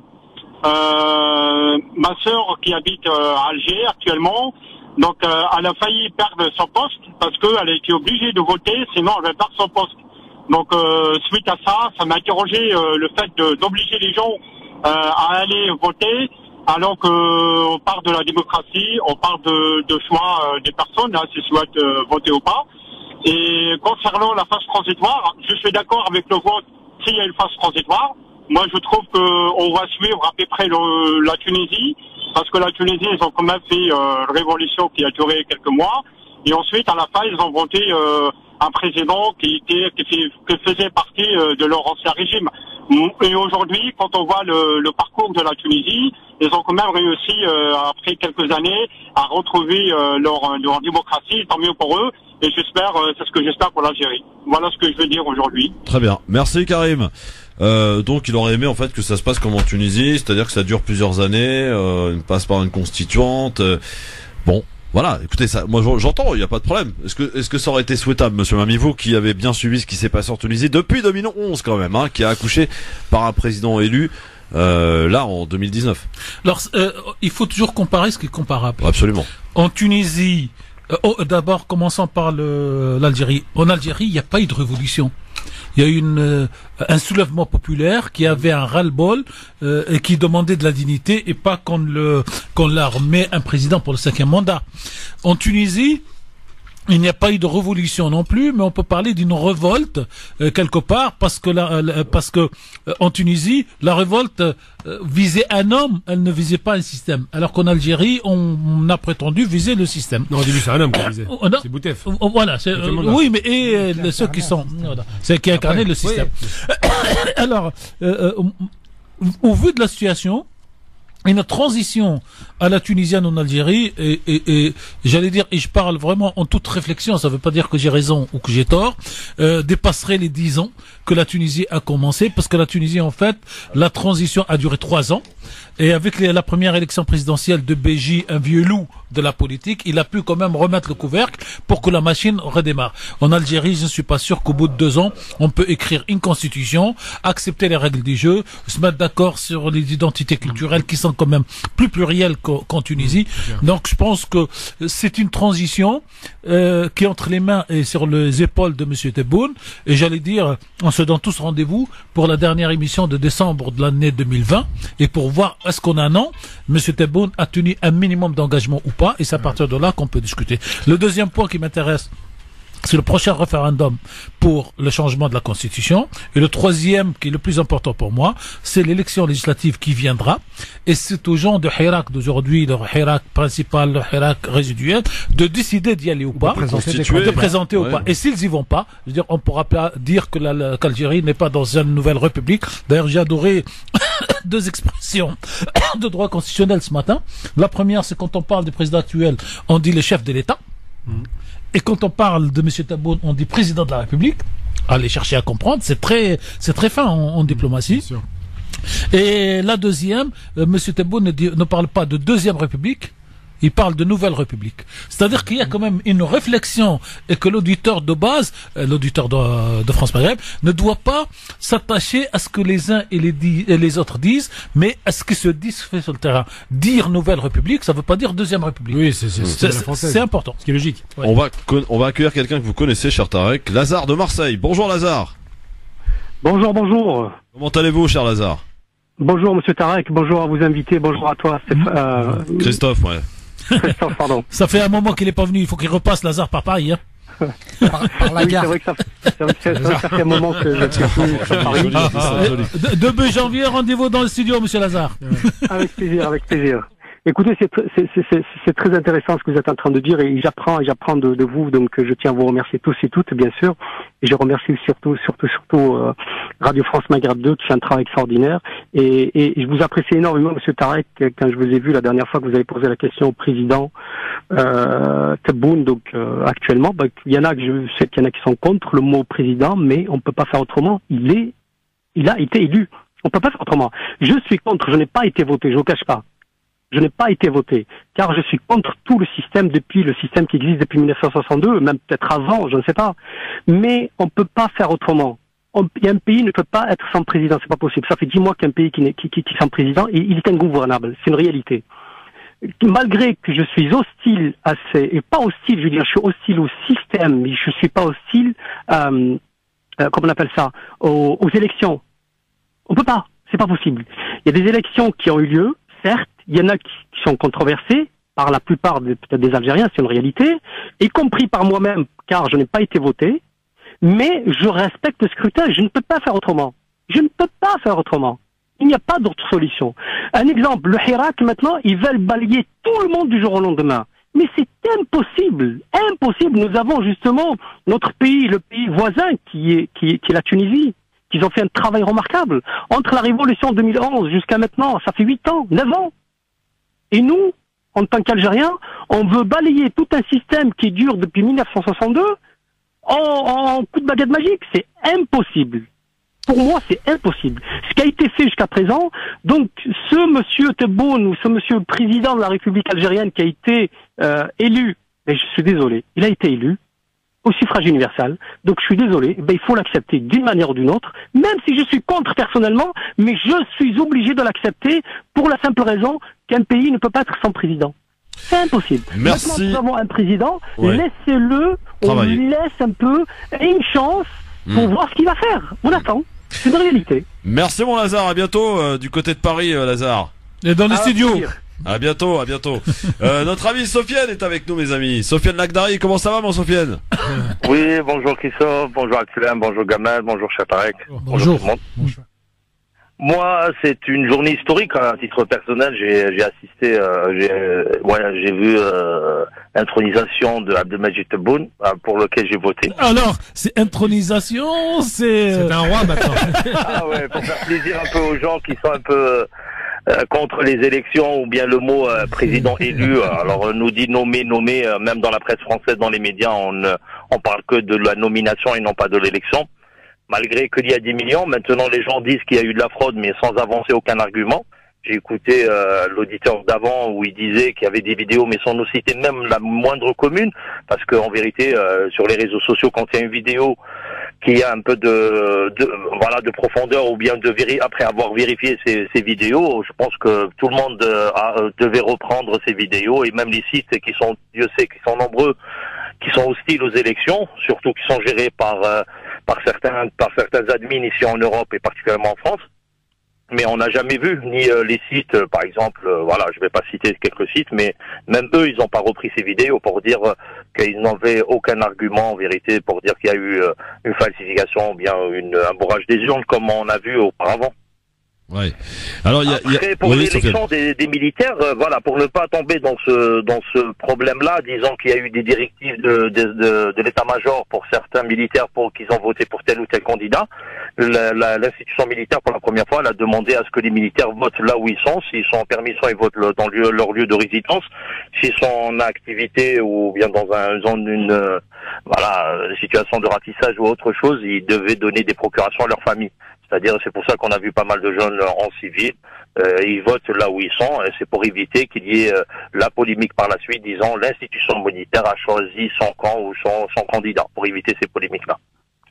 euh, ma sœur qui habite euh, à Alger actuellement, donc euh, elle a failli perdre son poste parce qu'elle a été obligée de voter, sinon elle va perdre son poste. Donc euh, suite à ça, ça m'a interrogé euh, le fait de, d'obliger les gens euh, à aller voter, alors qu'on parle de la démocratie, on parle de, de choix euh, des personnes, hein, s'ils souhaitent euh, voter ou pas. Et concernant la phase transitoire, je suis d'accord avec le vote s'il y a une phase transitoire. Moi, je trouve qu'on va suivre à peu près le, la Tunisie, parce que la Tunisie, ils ont quand même fait euh, une révolution qui a duré quelques mois. Et ensuite, à la fin, ils ont voté euh, un président qui était qui, fait, qui faisait partie euh, de leur ancien régime. Et aujourd'hui, quand on voit le, le parcours de la Tunisie, ils ont quand même réussi, euh, après quelques années, à retrouver euh, leur, leur démocratie. Tant mieux pour eux. Et j'espère, euh, c'est ce que j'espère pour l'Algérie. Voilà ce que je veux dire aujourd'hui. Très bien. Merci Karim. Euh, donc il aurait aimé en fait que ça se passe comme en Tunisie, c'est-à-dire que ça dure plusieurs années, euh, il passe par une constituante. Euh, bon, Voilà, écoutez, ça, moi j'entends, il n'y a pas de problème. Est-ce que, est-ce que ça aurait été souhaitable, monsieur Mami, vous qui avez bien suivi ce qui s'est passé en Tunisie depuis deux mille onze quand même, hein, qui a accouché par un président élu, euh, là en deux mille dix-neuf. Alors, euh, il faut toujours comparer ce qui est comparable. Absolument. En Tunisie, euh, oh, d'abord commençons par le, l'Algérie. En Algérie, il n'y a pas eu de révolution. Il y a eu une, euh, un soulèvement populaire qui avait un ras-le-bol euh, et qui demandait de la dignité et pas qu'on le qu'on leur met un président pour le cinquième mandat. En Tunisie, il n'y a pas eu de révolution non plus, mais on peut parler d'une révolte euh, quelque part parce que la, la, parce que euh, en Tunisie, la révolte euh, visait un homme, elle ne visait pas un système. Alors qu'en Algérie, on, on a prétendu viser le système. Non, au début c'est un homme qui visait. Euh, c'est Boutef. Euh, voilà, c'est, euh, oui, mais et euh, ceux qui sont, voilà, c'est qui incarnaient le système. Oui. Alors, euh, euh, au vu de la situation, une transition à la tunisienne en Algérie, et, et, et j'allais dire, et je parle vraiment en toute réflexion, ça ne veut pas dire que j'ai raison ou que j'ai tort, euh, dépasserait les dix ans que la Tunisie a commencé, parce que la Tunisie, en fait, la transition a duré trois ans, et avec les, la première élection présidentielle de Béji, un vieux loup de la politique, il a pu quand même remettre le couvercle pour que la machine redémarre. En Algérie, je ne suis pas sûr qu'au bout de deux ans, on peut écrire une constitution, accepter les règles du jeu, se mettre d'accord sur les identités culturelles qui sont quand même plus plurielles qu'en, qu'en Tunisie. Donc je pense que c'est une transition euh, qui est entre les mains et sur les épaules de M. Tebboune. Et j'allais dire, on se donne tous rendez-vous pour la dernière émission de décembre de l'année deux mille vingt et pour voir est-ce qu'on a un an, M. Tebboune a tenu un minimum d'engagement ou pas, et c'est à partir de là qu'on peut discuter. Le deuxième point qui m'intéresse, c'est le prochain référendum pour le changement de la Constitution. Et le troisième, qui est le plus important pour moi, c'est l'élection législative qui viendra. Et c'est aux gens de Hirak d'aujourd'hui, le Hirak principal, le Hirak résiduel, de décider d'y aller ou pas, de présenter, de présenter ouais. ou pas. Et s'ils y vont pas, je veux dire, on pourra pas dire que la, qu'Algérie n'est pas dans une nouvelle république. D'ailleurs, j'ai adoré deux expressions de droit constitutionnel ce matin. La première, c'est quand on parle du président actuel, on dit le chef de l'État. Mmh. Et quand on parle de M. Tebboune, on dit président de la République. Allez chercher à comprendre, c'est très, c'est très fin en, en diplomatie. Et la deuxième, euh, M. Tebboune ne, dit, ne parle pas de deuxième République, il parle de nouvelle République. C'est-à-dire qu'il y a quand même une réflexion et que l'auditeur de base, euh, l'auditeur de, de France Maghreb, ne doit pas s'attacher à ce que les uns et les, di- et les autres disent, mais à ce qui se dit fait sur le terrain. Dire nouvelle République, ça ne veut pas dire deuxième République. Oui, c'est, c'est, c'est, c'est, c'est, c'est important. Ce qui est logique. Ouais. On va, on va accueillir quelqu'un que vous connaissez, cher Tarek, Lazare de Marseille. Bonjour Lazare. Bonjour, bonjour. Comment allez-vous, cher Lazare? Bonjour, monsieur Tarek. Bonjour à vos invités. Bonjour à toi, Stéph- euh... Christophe, ouais. Christophe, pardon. Ça fait un moment qu'il n'est pas venu. Il faut qu'il repasse Lazare par Paris. Hein. par, par la oui, gare. C'est vrai que ça, c'est vrai que ça fait un certain moment que je suis sur Paris. De deux janvier, rendez-vous dans le studio, monsieur Lazare. Avec plaisir, avec plaisir. Écoutez, c'est, c'est, c'est, c'est, c'est très intéressant ce que vous êtes en train de dire et j'apprends, j'apprends de, de vous, donc je tiens à vous remercier tous et toutes, bien sûr. Et je remercie surtout, surtout, surtout euh, Radio France Maghreb deux qui fait un travail extraordinaire. Et, et je vous apprécie énormément, monsieur Tarek, quand je vous ai vu la dernière fois que vous avez posé la question au président euh, Tebboune, donc euh, actuellement, bah, il y en a que je sais qu'il y en a qui sont contre le mot président, mais on peut pas faire autrement. Il est, il a été élu. On peut pas faire autrement. Je suis contre. Je n'ai pas été voté. Je vous cache pas. Je n'ai pas été voté, car je suis contre tout le système depuis le système qui existe depuis mille neuf cent soixante-deux, même peut-être avant, je ne sais pas. Mais on ne peut pas faire autrement. On, un pays ne peut pas être sans président, c'est pas possible. Ça fait dix mois qu'un pays qui n'est qui, qui, qui est sans président, et il est ingouvernable. C'est une réalité. Malgré que je suis hostile à ces, et pas hostile, je veux dire, je suis hostile au système, mais je suis pas hostile, euh, euh, comment on appelle ça, aux, aux élections. On peut pas, c'est pas possible. Il y a des élections qui ont eu lieu, certes. Il y en a qui sont controversés par la plupart des, peut-être des Algériens, c'est une réalité, y compris par moi-même, car je n'ai pas été voté, mais je respecte le scrutin, je ne peux pas faire autrement. Je ne peux pas faire autrement. Il n'y a pas d'autre solution. Un exemple, le Hirak, maintenant, ils veulent balayer tout le monde du jour au lendemain. Mais c'est impossible, impossible. Nous avons justement notre pays, le pays voisin, qui est, qui est, qui est la Tunisie, qui ont fait un travail remarquable. Entre la révolution de deux mille onze jusqu'à maintenant, ça fait huit ans, neuf ans. Et nous, en tant qu'Algériens, on veut balayer tout un système qui dure depuis mille neuf cent soixante-deux en, en coup de baguette magique. C'est impossible. Pour moi, c'est impossible. Ce qui a été fait jusqu'à présent, donc ce monsieur Tebboune ou ce monsieur président de la République algérienne qui a été euh, élu, ben, je suis désolé, il a été élu au suffrage universel, donc je suis désolé, ben, il faut l'accepter d'une manière ou d'une autre, même si je suis contre personnellement, mais je suis obligé de l'accepter pour la simple raison qu'un pays ne peut pas être sans président. C'est impossible. Merci. Maintenant, nous avons un président, Ouais. laissez-le, on Travailler. lui laisse un peu une chance pour Mm. voir ce qu'il va faire. On attend. C'est une réalité. Merci mon Lazare, à bientôt euh, du côté de Paris, euh, Lazare. Et dans les Ah, studios. plaisir. À bientôt, à bientôt. euh, notre ami Sofiane est avec nous, mes amis. Sofiane Lagdari, comment ça va, mon Sofiane? Oui, bonjour Christophe, bonjour Axel, bonjour Gamal, bonjour Chaparek. Bonjour. tout le monde. Moi, c'est une journée historique, hein, à titre personnel. J'ai, j'ai assisté, euh, j'ai, euh, ouais, j'ai vu euh, l'intronisation de Abdelmajid Tebboune, euh, pour lequel j'ai voté. Alors, c'est intronisation, c'est... C'est un roi maintenant. Ah ouais, pour faire plaisir un peu aux gens qui sont un peu euh, contre les élections ou bien le mot euh, président élu. Alors, on nous dit nommé, nommé, euh, même dans la presse française, dans les médias, on ne on parle que de la nomination et non pas de l'élection. Malgré qu'il y a dix millions, maintenant les gens disent qu'il y a eu de la fraude, mais sans avancer aucun argument. J'ai écouté euh, l'auditeur d'avant où il disait qu'il y avait des vidéos, mais sans nous citer même la moindre commune, parce qu'en vérité, euh, sur les réseaux sociaux, quand il y a une vidéo qui a un peu de, de voilà de profondeur ou bien de véri après avoir vérifié ces, ces vidéos, je pense que tout le monde euh, a, devait reprendre ces vidéos, et même les sites qui sont, Dieu sait, qui sont nombreux, qui sont hostiles aux élections, surtout qui sont gérés par euh, par certains par certains admins ici en Europe et particulièrement en France. Mais on n'a jamais vu ni euh, les sites, euh, par exemple, euh, voilà, je vais pas citer quelques sites, mais même eux, ils n'ont pas repris ces vidéos pour dire euh, qu'ils n'avaient aucun argument en vérité pour dire qu'il y a eu euh, une falsification ou bien une, un bourrage des urnes comme on a vu auparavant. Ouais. Alors il y a, il y a... Après, pour Oui, l'élection Sofiane. des, des militaires, euh, voilà, pour ne pas tomber dans ce dans ce problème-là, disons qu'il y a eu des directives de de, de, de l'état-major pour certains militaires pour qu'ils ont voté pour tel ou tel candidat. La, la, l'institution militaire, pour la première fois, elle a demandé à ce que les militaires votent là où ils sont. S'ils sont en permission, ils votent le, dans lieu, leur lieu de résidence. S'ils sont en activité ou bien dans un zone une euh, voilà situation de ratissage ou autre chose, ils devaient donner des procurations à leur famille. C'est-à-dire, c'est pour ça qu'on a vu pas mal de jeunes en civil. Euh, ils votent là où ils sont, et c'est pour éviter qu'il y ait euh, la polémique par la suite, disant l'institution militaire a choisi son camp ou son, son candidat, pour éviter ces polémiques-là.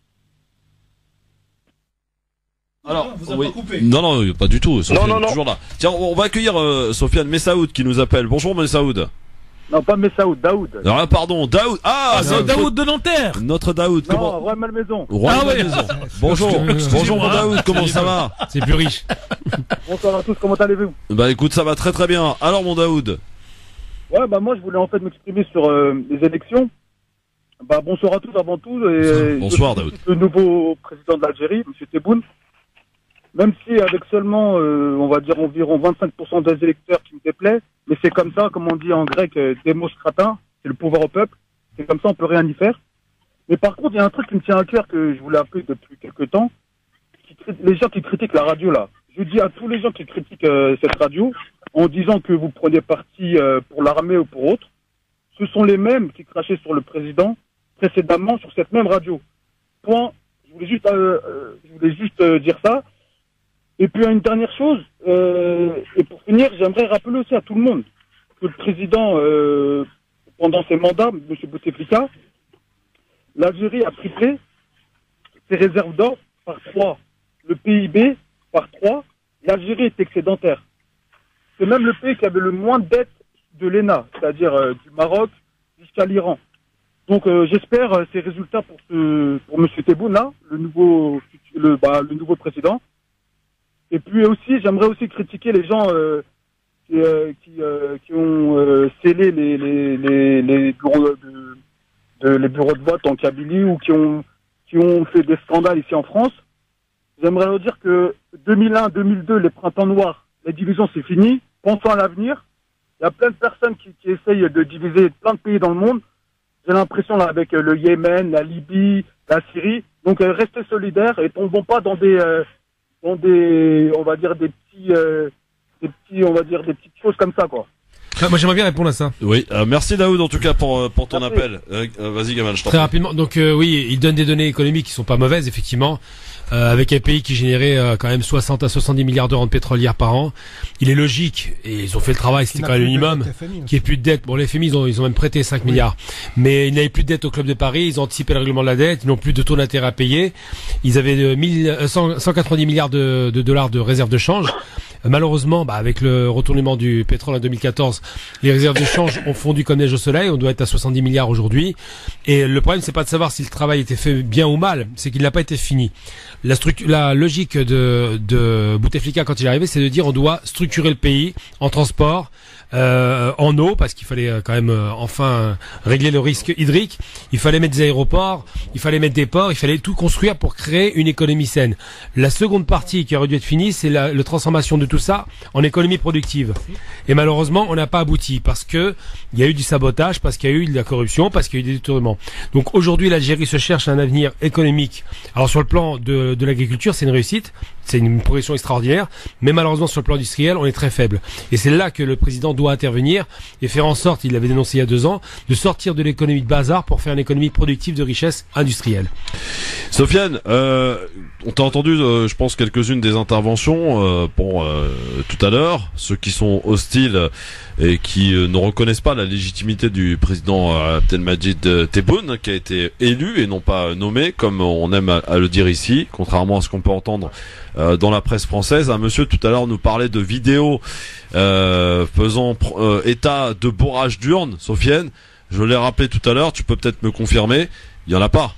Alors, oui. Non, non, pas du tout. Sofiane Non, non, est non. toujours là. Tiens, on va accueillir euh, Sofiane Messaoud qui nous appelle. Bonjour Messaoud. Non, pas Messaoud, Daoud. Alors, ah, pardon, Daoud. Ah, Ah, c'est notre- Daoud de Nanterre. Notre Daoud. Non, Comment Roi Malmaison. Roi Ah de la ouais. maison. Bonjour. Excusez-moi. Bonjour mon Daoud. Comment ça va? C'est plus riche. Bonsoir à tous, comment allez-vous? Bah écoute, ça va très très bien. Alors mon Daoud. Ouais, bah moi je voulais en fait m'exprimer sur euh, les élections. Bah bonsoir à tous avant tout. Et Bonsoir, je Daoud. félicite le nouveau président d'Algérie, M. Tebboune. Même si avec seulement, euh, on va dire environ vingt-cinq pour cent des électeurs qui me déplaît, mais c'est comme ça, comme on dit en grec, euh, démos kratin, c'est le pouvoir au peuple. C'est comme ça, on peut rien y faire. Mais par contre, il y a un truc qui me tient à cœur que je voulais appeler depuis quelques temps. Qui, les gens qui critiquent la radio là. Je dis à tous les gens qui critiquent euh, cette radio en disant que vous prenez parti euh, pour l'armée ou pour autre, ce sont les mêmes qui crachaient sur le président précédemment sur cette même radio. Point. Je voulais juste, euh, euh, je voulais juste euh, dire ça. Et puis une dernière chose, euh, et pour finir, j'aimerais rappeler aussi à tout le monde que le président, euh, pendant ses mandats, M. Bouteflika, l'Algérie a triplé ses réserves d'or par trois, le P I B par trois, l'Algérie est excédentaire. C'est même le pays qui avait le moins de dettes de l'E N A, c'est-à-dire euh, du Maroc jusqu'à l'Iran. Donc euh, j'espère euh, ces résultats pour ce, pour M. Tebboune là, le nouveau, le, bah, le nouveau président. Et puis aussi, j'aimerais aussi critiquer les gens euh, qui, euh, qui, euh, qui ont euh, scellé les, les, les, les, bureaux de, de, les bureaux de vote en Kabylie ou qui ont, qui ont fait des scandales ici en France. J'aimerais leur dire que deux mille un, deux mille deux, les printemps noirs, les divisions, c'est fini. Pensons à l'avenir. Il y a plein de personnes qui, qui essayent de diviser plein de pays dans le monde. J'ai l'impression là avec le Yémen, la Libye, la Syrie. Donc euh, restez solidaires et tombons pas dans des... Euh, dans des, on va dire des petits, euh, des petits, on va dire des petites choses comme ça, quoi. Ah, moi j'aimerais bien répondre à ça. Oui, euh, merci Daoud en tout cas pour euh, pour ton appel. Euh, euh, vas-y Gamal, je t'en Très prie. rapidement. Donc euh, oui, il donne des données économiques qui sont pas mauvaises effectivement. euh, avec un pays qui générait euh, quand même soixante à soixante-dix milliards de rentes pétrolières par an. Il est logique, et ils ont fait le travail, c'était quand même le minimum, qu'il n'y ait plus de dette. Bon, les F M I, ils ont, ils ont même prêté cinq oui. milliards. Mais il n'y avait plus de dette au Club de Paris, ils ont anticipé le règlement de la dette, ils n'ont plus de taux d'intérêt à payer. Ils avaient de mille, cent, cent quatre-vingt-dix milliards de, de dollars de réserves de change. Malheureusement, bah, avec le retournement du pétrole en deux mille quatorze, les réserves de change ont fondu comme neige au soleil. On doit être à soixante-dix milliards aujourd'hui. Et le problème, c'est pas de savoir si le travail était fait bien ou mal, c'est qu'il n'a pas été fini. La, structure, la logique de, de Bouteflika quand il est arrivé, c'est de dire on doit structurer le pays en transport, euh, en eau, parce qu'il fallait quand même euh, enfin régler le risque hydrique. Il fallait mettre des aéroports, il fallait mettre des ports, il fallait tout construire pour créer une économie saine. La seconde partie qui aurait dû être finie, c'est la, la transformation de tout ça en économie productive. Et malheureusement, on n'a pas abouti parce que il y a eu du sabotage, parce qu'il y a eu de la corruption, parce qu'il y a eu des détournements. Donc aujourd'hui, l'Algérie se cherche un avenir économique. Alors sur le plan de, de l'agriculture, c'est une réussite, c'est une progression extraordinaire, mais malheureusement sur le plan industriel, on est très faible. Et c'est là que le président doit intervenir et faire en sorte, il l'avait dénoncé il y a deux ans, de sortir de l'économie de bazar pour faire une économie productive de richesse industrielle. Sofiane, euh, on t'a entendu, euh, je pense, quelques-unes des interventions euh, pour euh, tout à l'heure, ceux qui sont hostiles et qui euh, ne reconnaissent pas la légitimité du président euh, Abdelmadjid Tebboune, qui a été élu et non pas nommé, comme on aime à, à le dire ici, contrairement à ce qu'on peut entendre euh, dans la presse française. Un monsieur tout à l'heure nous parlait de vidéos euh, faisant euh, état de bourrage d'urnes. Sofiane, je l'ai rappelé tout à l'heure, tu peux peut-être me confirmer, il y en a pas.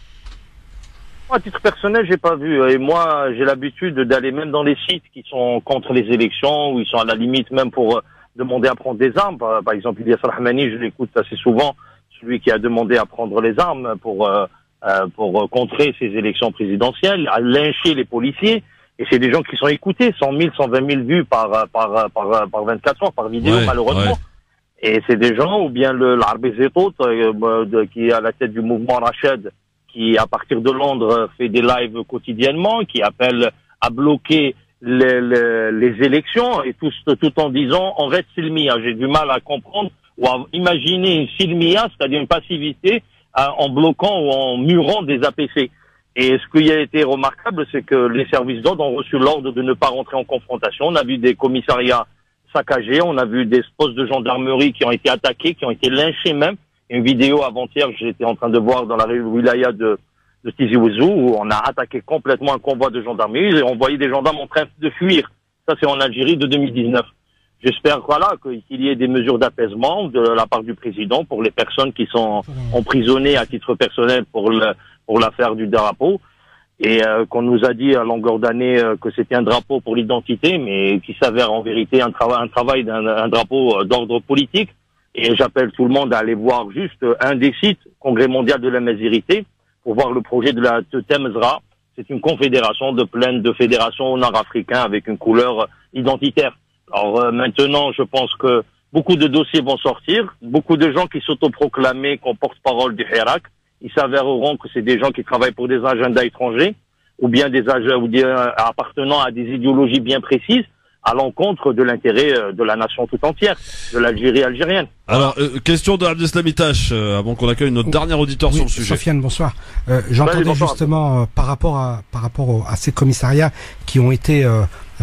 Moi, à titre personnel, j'ai pas vu. Et moi, j'ai l'habitude d'aller même dans les sites qui sont contre les élections, où ils sont à la limite même pour euh, demander à prendre des armes. Par, par exemple, Ilyas Rahmani, je l'écoute assez souvent, celui qui a demandé à prendre les armes pour euh, euh, pour contrer ces élections présidentielles, à lyncher les policiers. Et c'est des gens qui sont écoutés, cent mille, cent vingt mille vues par par par par vingt-quatre heures, par vidéo, ouais, malheureusement. Ouais. Et c'est des gens, ou bien le l'Arbi Zetot, euh, qui est à la tête du mouvement Rachid, qui à partir de Londres fait des lives quotidiennement, qui appelle à bloquer les, les, les élections, et tout, tout en disant on reste silmia. J'ai du mal à comprendre ou à imaginer une silmia, c'est-à-dire une passivité, euh, en bloquant ou en murant des A P C. Et ce qui a été remarquable, c'est que les services d'ordre ont reçu l'ordre de ne pas rentrer en confrontation. On a vu des commissariats saccagés, on a vu des postes de gendarmerie qui ont été attaqués, qui ont été lynchés même. Une vidéo avant-hier, j'étais en train de voir dans la wilaya de, de Tizi Ouzou, où on a attaqué complètement un convoi de gendarmerie et on voyait des gendarmes en train de fuir. Ça, c'est en Algérie de deux mille dix-neuf. J'espère, voilà, qu'il y ait des mesures d'apaisement de la part du président pour les personnes qui sont emprisonnées à titre personnel pour le, pour l'affaire du drapeau. Et euh, qu'on nous a dit à longueur d'année euh, que c'était un drapeau pour l'identité, mais qui s'avère en vérité un travail, un travail d'un un drapeau euh, d'ordre politique. Et j'appelle tout le monde à aller voir juste un des sites, Congrès mondial de la Mazirité, pour voir le projet de la Temzra. C'est une confédération de plein de fédérations nord-africaines avec une couleur identitaire. Alors euh, maintenant, je pense que beaucoup de dossiers vont sortir. Beaucoup de gens qui s'autoproclamaient comme porte-parole du Hirak, ils s'avéreront que c'est des gens qui travaillent pour des agendas étrangers ou bien des agendas ou bien appartenant à des idéologies bien précises, à l'encontre de l'intérêt de la nation tout entière, de l'Algérie algérienne. Alors, euh, question de Abdeslam Itache, euh, avant qu'on accueille notre dernier auditeur oui, sur le sujet. Sofiane, bonsoir. Euh, J'entendais bonsoir. justement euh, par rapport à par rapport au, à ces commissariats qui ont été euh, euh,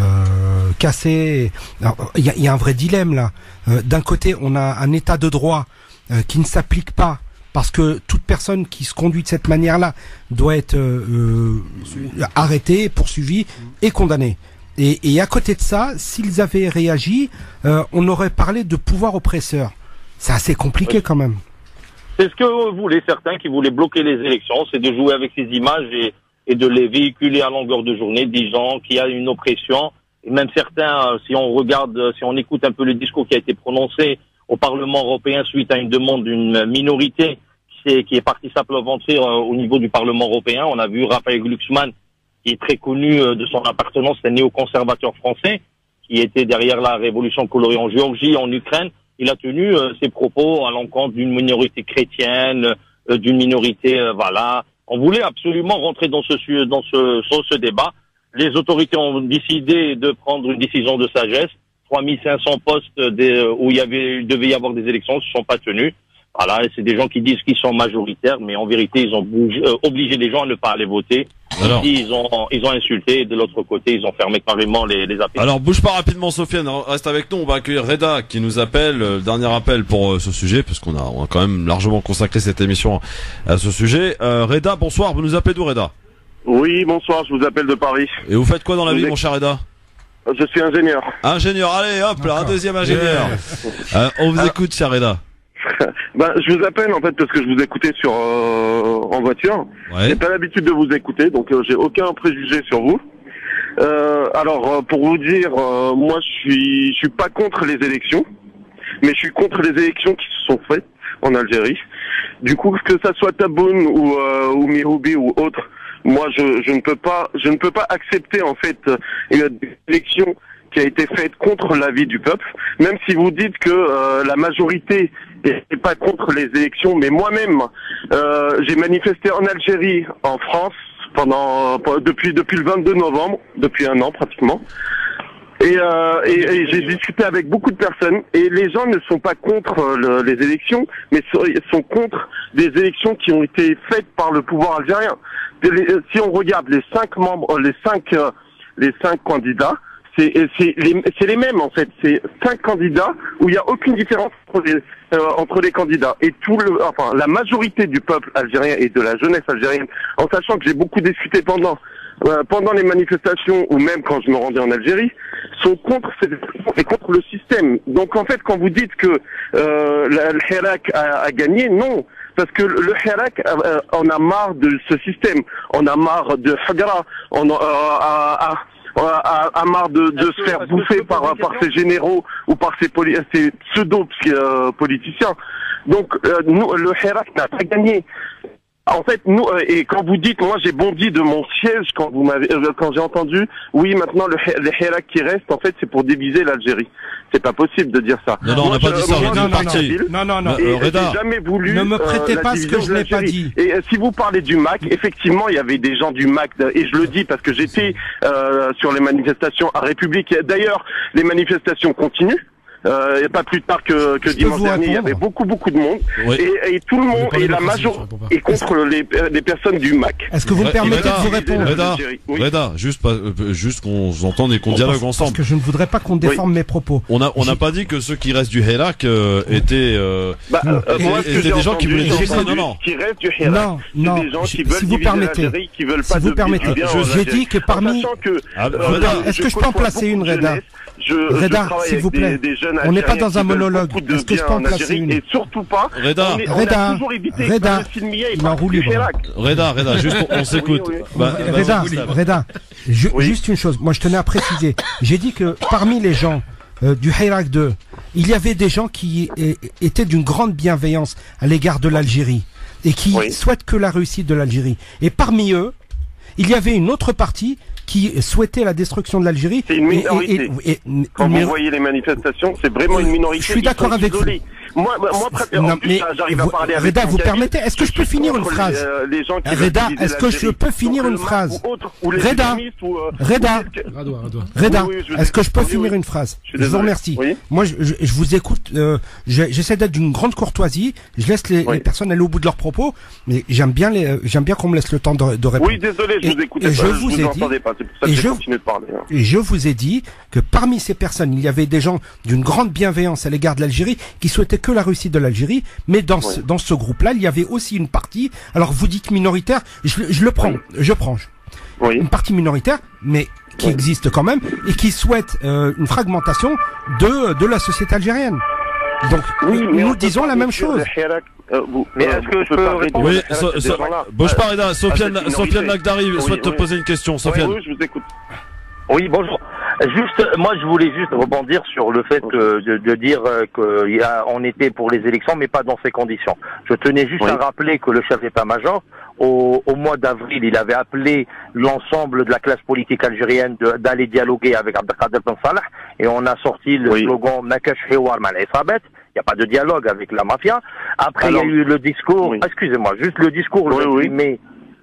cassés. Il y a, y a un vrai dilemme là. Euh, D'un côté, on a un état de droit euh, qui ne s'applique pas, parce que toute personne qui se conduit de cette manière-là doit être euh, euh, arrêtée, poursuivie et condamnée. Et, et à côté de ça, s'ils avaient réagi, euh, on aurait parlé de pouvoir oppresseur. C'est assez compliqué oui. quand même. C'est ce que voulaient certains qui voulaient bloquer les élections, c'est de jouer avec ces images et, et de les véhiculer à longueur de journée, disant qu'il y a une oppression. Et même certains, si on regarde, si on écoute un peu le discours qui a été prononcé au Parlement européen suite à une demande d'une minorité qui est, qui est partie s'appesantir au niveau du Parlement européen, on a vu Raphaël Glucksmann, qui est très connu de son appartenance, c'est un néoconservateur français, qui était derrière la révolution colorée en Géorgie, en Ukraine. Il a tenu euh, ses propos à l'encontre d'une minorité chrétienne, euh, d'une minorité, euh, voilà. On voulait absolument rentrer dans ce, dans ce, sur ce débat. Les autorités ont décidé de prendre une décision de sagesse. trois mille cinq cents postes des, où il y avait, il devait y avoir des élections ne se sont pas tenus. Voilà, c'est des gens qui disent qu'ils sont majoritaires, mais en vérité, ils ont bougé, euh, obligé les gens à ne pas aller voter. Alors. Ici, ils ont, ils ont insulté, de l'autre côté, ils ont fermé carrément les, les appels. Alors, bouge pas rapidement, Sofiane, reste avec nous. On va accueillir Reda qui nous appelle, euh, le dernier appel pour euh, ce sujet, parce qu'on a, on a quand même largement consacré cette émission à ce sujet. Euh, Reda, bonsoir, vous nous appelez d'où, Reda? Oui, bonsoir, je vous appelle de Paris. Et vous faites quoi dans la vous vie, êtes... mon cher Reda? Je suis ingénieur. Ingénieur, allez, hop, là, un deuxième ingénieur. Yeah. Euh, on vous ah. écoute, cher Reda. Ben, je vous appelle en fait parce que je vous écoutais sur euh, en voiture. Ouais. J'ai pas l'habitude de vous écouter, donc euh, j'ai aucun préjugé sur vous. Euh, alors euh, pour vous dire, euh, moi je suis je suis pas contre les élections, mais je suis contre les élections qui se sont faites en Algérie. Du coup, que ça soit Taboun ou euh, ou Mihoubi ou autre, moi je je ne peux pas je ne peux pas accepter en fait une élection qui a été faite contre l'avis du peuple, même si vous dites que euh, la majorité n'est pas contre les élections, mais moi-même, euh, j'ai manifesté en Algérie, en France, pendant depuis depuis le vingt-deux novembre, depuis un an pratiquement, et, euh, et, et j'ai discuté avec beaucoup de personnes, et les gens ne sont pas contre le, les élections, mais sont contre des élections qui ont été faites par le pouvoir algérien. Si on regarde les cinq membres, les cinq, euh, les cinq candidats, c'est les, les mêmes en fait. C'est cinq candidats où il n'y a aucune différence entre les, euh, entre les candidats. Et tout le, enfin, la majorité du peuple algérien et de la jeunesse algérienne, en sachant que j'ai beaucoup discuté pendant euh, pendant les manifestations ou même quand je me rendais en Algérie, sont contre ces et contre le système. Donc en fait, quand vous dites que euh, le Hirak a, a gagné, non. Parce que le Hirak, euh, on a marre de ce système. On a marre de Hagra. On a, euh, a, a A, a marre de, de se faire bouffer par, par ces généraux ou par ces, ces pseudo-politiciens. Donc, euh, nous, le Hirak n'a pas gagné. En fait, nous, euh, et quand vous dites, moi j'ai bondi de mon siège quand vous m'avez, euh, quand j'ai entendu, oui, maintenant le, le Hirak qui reste, en fait, c'est pour diviser l'Algérie. C'est pas possible de dire ça. Non, non, moi, on n'a pas dit ça, on a dit parti. Non, non, non. Et j'ai jamais voulu. Ne me prêtez euh, pas ce que je n'ai pas dit. Et euh, si vous parlez du M A C, effectivement, il y avait des gens du M A C, et je le dis parce que j'étais euh, sur les manifestations à République. D'ailleurs, les manifestations continuent. Euh, et pas plus tard que, que dimanche dernier, il y avait beaucoup beaucoup de monde, oui. et, et tout le monde et la majorité est contre les, les personnes du M A C. Est-ce que vous me permettez de vous répondre? Reda, oui. Reda, juste pas, juste qu'on s'entende et qu'on bon, dialogue parce, ensemble. Parce que je ne voudrais pas qu'on déforme oui. mes propos. On a on n'a pas dit que ceux qui restent du Hirak euh, étaient euh, bah, euh, moi, étaient des gens qui voulaient dire non non. Qui restent du Hirak. Non non. Des gens qui si veulent vous permettez, qui veulent si pas vous permettez, j'ai dit que parmi. Est-ce que je peux en placer une, Reda? Reda, s'il vous plaît. On n'est pas dans un monologue. Est-ce que je peux en placer une? Et surtout pas. Reda, Reda, Reda, il en roule libre. Reda, Reda, juste on s'écoute. Reda, Reda, juste une chose. Moi, je tenais à préciser. J'ai dit que parmi les gens du Hirak deux, il y avait des gens qui étaient d'une grande bienveillance à l'égard de l'Algérie et qui souhaitent que la réussite de l'Algérie. Et parmi eux, il y avait une autre partie qui souhaitait la destruction de l'Algérie. C'est une minorité. Et, et, et, Quand vous voyez les manifestations, c'est vraiment une minorité. Je suis d'accord avec vous. Moi, moi, non, mais j'arrive à parler avec Reda, vous permettez? Est-ce que je peux finir une phrase? Reda, est-ce que je peux finir une phrase? Reda, Reda, Reda, est-ce que je peux finir une phrase? Je vous remercie. Moi, je, je, je vous écoute. Euh, J'essaie d'être d'une grande courtoisie. Je laisse les, les personnes aller au bout de leurs propos, mais j'aime bien les, j'aime bien qu'on me laisse le temps de, de répondre. Oui, désolé, je vous écoutais. Et je vous ai dit, et je, et je vous ai dit que parmi ces personnes, il y avait des gens d'une grande bienveillance à l'égard de l'Algérie qui souhaitaient que la réussite de l'Algérie, mais dans ce, dans ce groupe-là, il y avait aussi une partie. Alors vous dites minoritaire, je, je le prends, je prends. Oui. Une partie minoritaire, mais qui oui. existe quand même et qui souhaite euh, une fragmentation de de la société algérienne. Donc oui, nous disons la même chose. Euh, vous, mais euh, est-ce que je peux répondre? Oui, so, so, bouge pas, Reda. Sofiane, ah, Sofiane Nagdari oui, souhaite oui. te poser une question. Sofiane. Oui, oui, je vous écoute. Oui, bonjour. Juste, moi, je voulais juste rebondir sur le fait euh, de, de dire euh, qu'on était pour les élections, mais pas dans ces conditions. Je tenais juste oui. à rappeler que le chef d'état-major, au, au mois d'avril, il avait appelé l'ensemble de la classe politique algérienne d'aller dialoguer avec Abdelkader Ben Salah, et on a sorti le oui. slogan Nakash Hiwar Mal Isabet. Il n'y a pas de dialogue avec la mafia. Après, Alors, il y a eu le discours, oui. excusez-moi, juste le discours oui, le oui. mai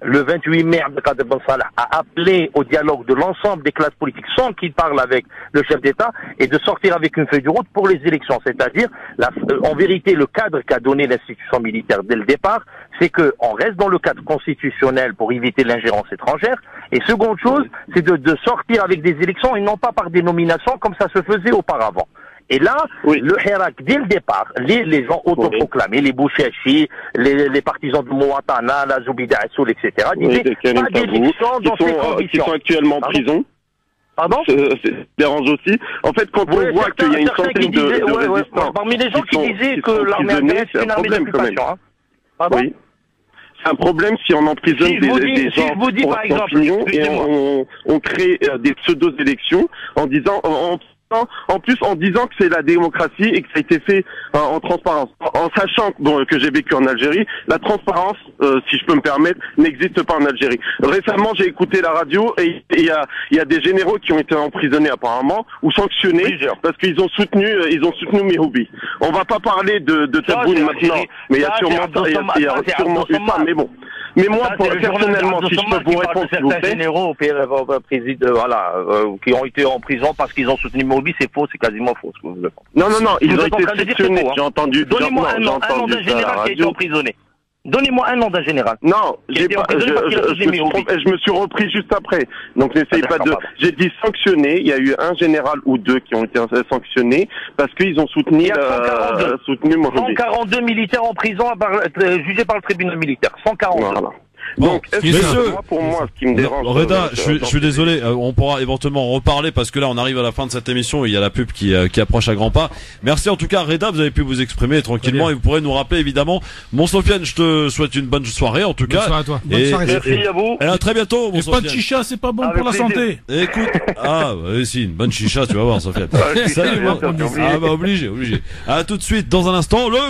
le vingt-huit mai, Abdelkader Ben Salah a appelé au dialogue de l'ensemble des classes politiques sans qu'il parle avec le chef d'État et de sortir avec une feuille de route pour les élections. C'est-à-dire, la, euh, en vérité, le cadre qu'a donné l'institution militaire dès le départ, c'est qu'on reste dans le cadre constitutionnel pour éviter l'ingérence étrangère. Et seconde chose, c'est de, de sortir avec des élections et non pas par des nominations comme ça se faisait auparavant. Et là, oui. le Hirak, dès le départ, les, les gens autoproclamés, oui. les Bouchachi, les, les partisans de Mouatana, la Zoubida Assoul, et cetera, disaient oui, pas d'élection dans sont, ces conditions. Qui sont actuellement en prison. Pardon? Ça dérange aussi. En fait, quand ouais, on voit qu'il y a une centaine de, disaient, de ouais, résistants... Ouais, parmi les gens qui, qui disaient que l'armée algérienne, c'est une armée d'occupation. Hein. Pardon? Oui. C'est un problème si on emprisonne si des, dis, si des gens dis, pour opinion et on, on crée euh, des pseudo-élections en disant... En, En plus, en disant que c'est la démocratie et que ça a été fait euh, en transparence. En, en sachant bon, que j'ai vécu en Algérie, la transparence, euh, si je peux me permettre, n'existe pas en Algérie. Récemment, j'ai écouté la radio et il y a, y a des généraux qui ont été emprisonnés apparemment ou sanctionnés oui, parce qu'ils ont soutenu, euh, ils ont soutenu Mehoubi. On va pas parler de, de Tebboune maintenant, mais il y a sûrement, ça, y a, y a sûrement eu ça. Mais bon. Mais moi, pour, personnellement, si je peux vous répondre, s'il vous plaît. Certains généraux, euh, président, voilà, euh, qui ont été en prison parce qu'ils ont soutenu Mehoubi, c'est faux, c'est quasiment faux. Ce que vous non, non, non, ils ont été sanctionnés. J'ai entendu. Donnez-moi un nom, un nom d'un général qui a été emprisonné. Donnez-moi un nom d'un général. Non, j'ai pas, je, je, je, me suis, je me suis repris juste après. Donc n'essaye pas de. J'ai dit sanctionner. Il y a eu un général ou deux qui ont été sanctionnés parce qu'ils ont soutenu. Euh, soutenu cent quarante-deux militaires en prison, euh, jugés par le tribunal militaire. cent quarante-deux. Voilà. Bon, donc, est-ce que moi, pour moi, ce qui me dérange... Reda, je, je, je suis désolé, euh, on pourra éventuellement en reparler parce que là, on arrive à la fin de cette émission et il y a la pub qui, euh, qui approche à grands pas. Merci en tout cas, Reda, vous avez pu vous exprimer tranquillement et vous pourrez nous rappeler évidemment. Mon Sofiane, je te souhaite une bonne soirée en tout bonne cas. Soirée à toi. Et, bonne soirée, merci et, à vous. Et à très bientôt, mon et Sofiane. Pas de chicha, c'est pas bon Avec pour la plaisir. santé. Écoute, ah, ouais, si, une bonne chicha, tu vas voir, Sofiane. Salut, moi. Ah, bah, obligé, obligé. À tout de suite, dans un instant, le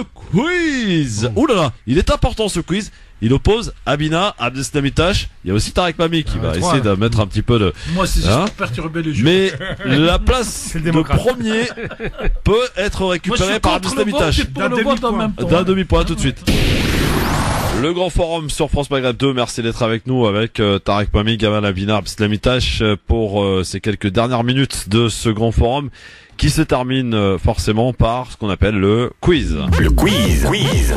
quiz. Ouh là là, il est important ce quiz. Il oppose Amina, Abdeslamitash. Il y a aussi Tarek Mami qui ah, va trois, essayer de mettre un petit peu de. Moi, c'est juste hein pour perturber les jeux. Mais la place de premier peut être récupérée par Abdeslamitash. D'un demi-point. D'un demi-point, tout de suite. Le grand forum sur France Maghreb deux. Merci d'être avec nous avec euh, Tarek Mami, Gamal Amina, Abdeslamitash pour euh, ces quelques dernières minutes de ce grand forum qui se termine euh, forcément par ce qu'on appelle le quiz. Le quiz. Quiz.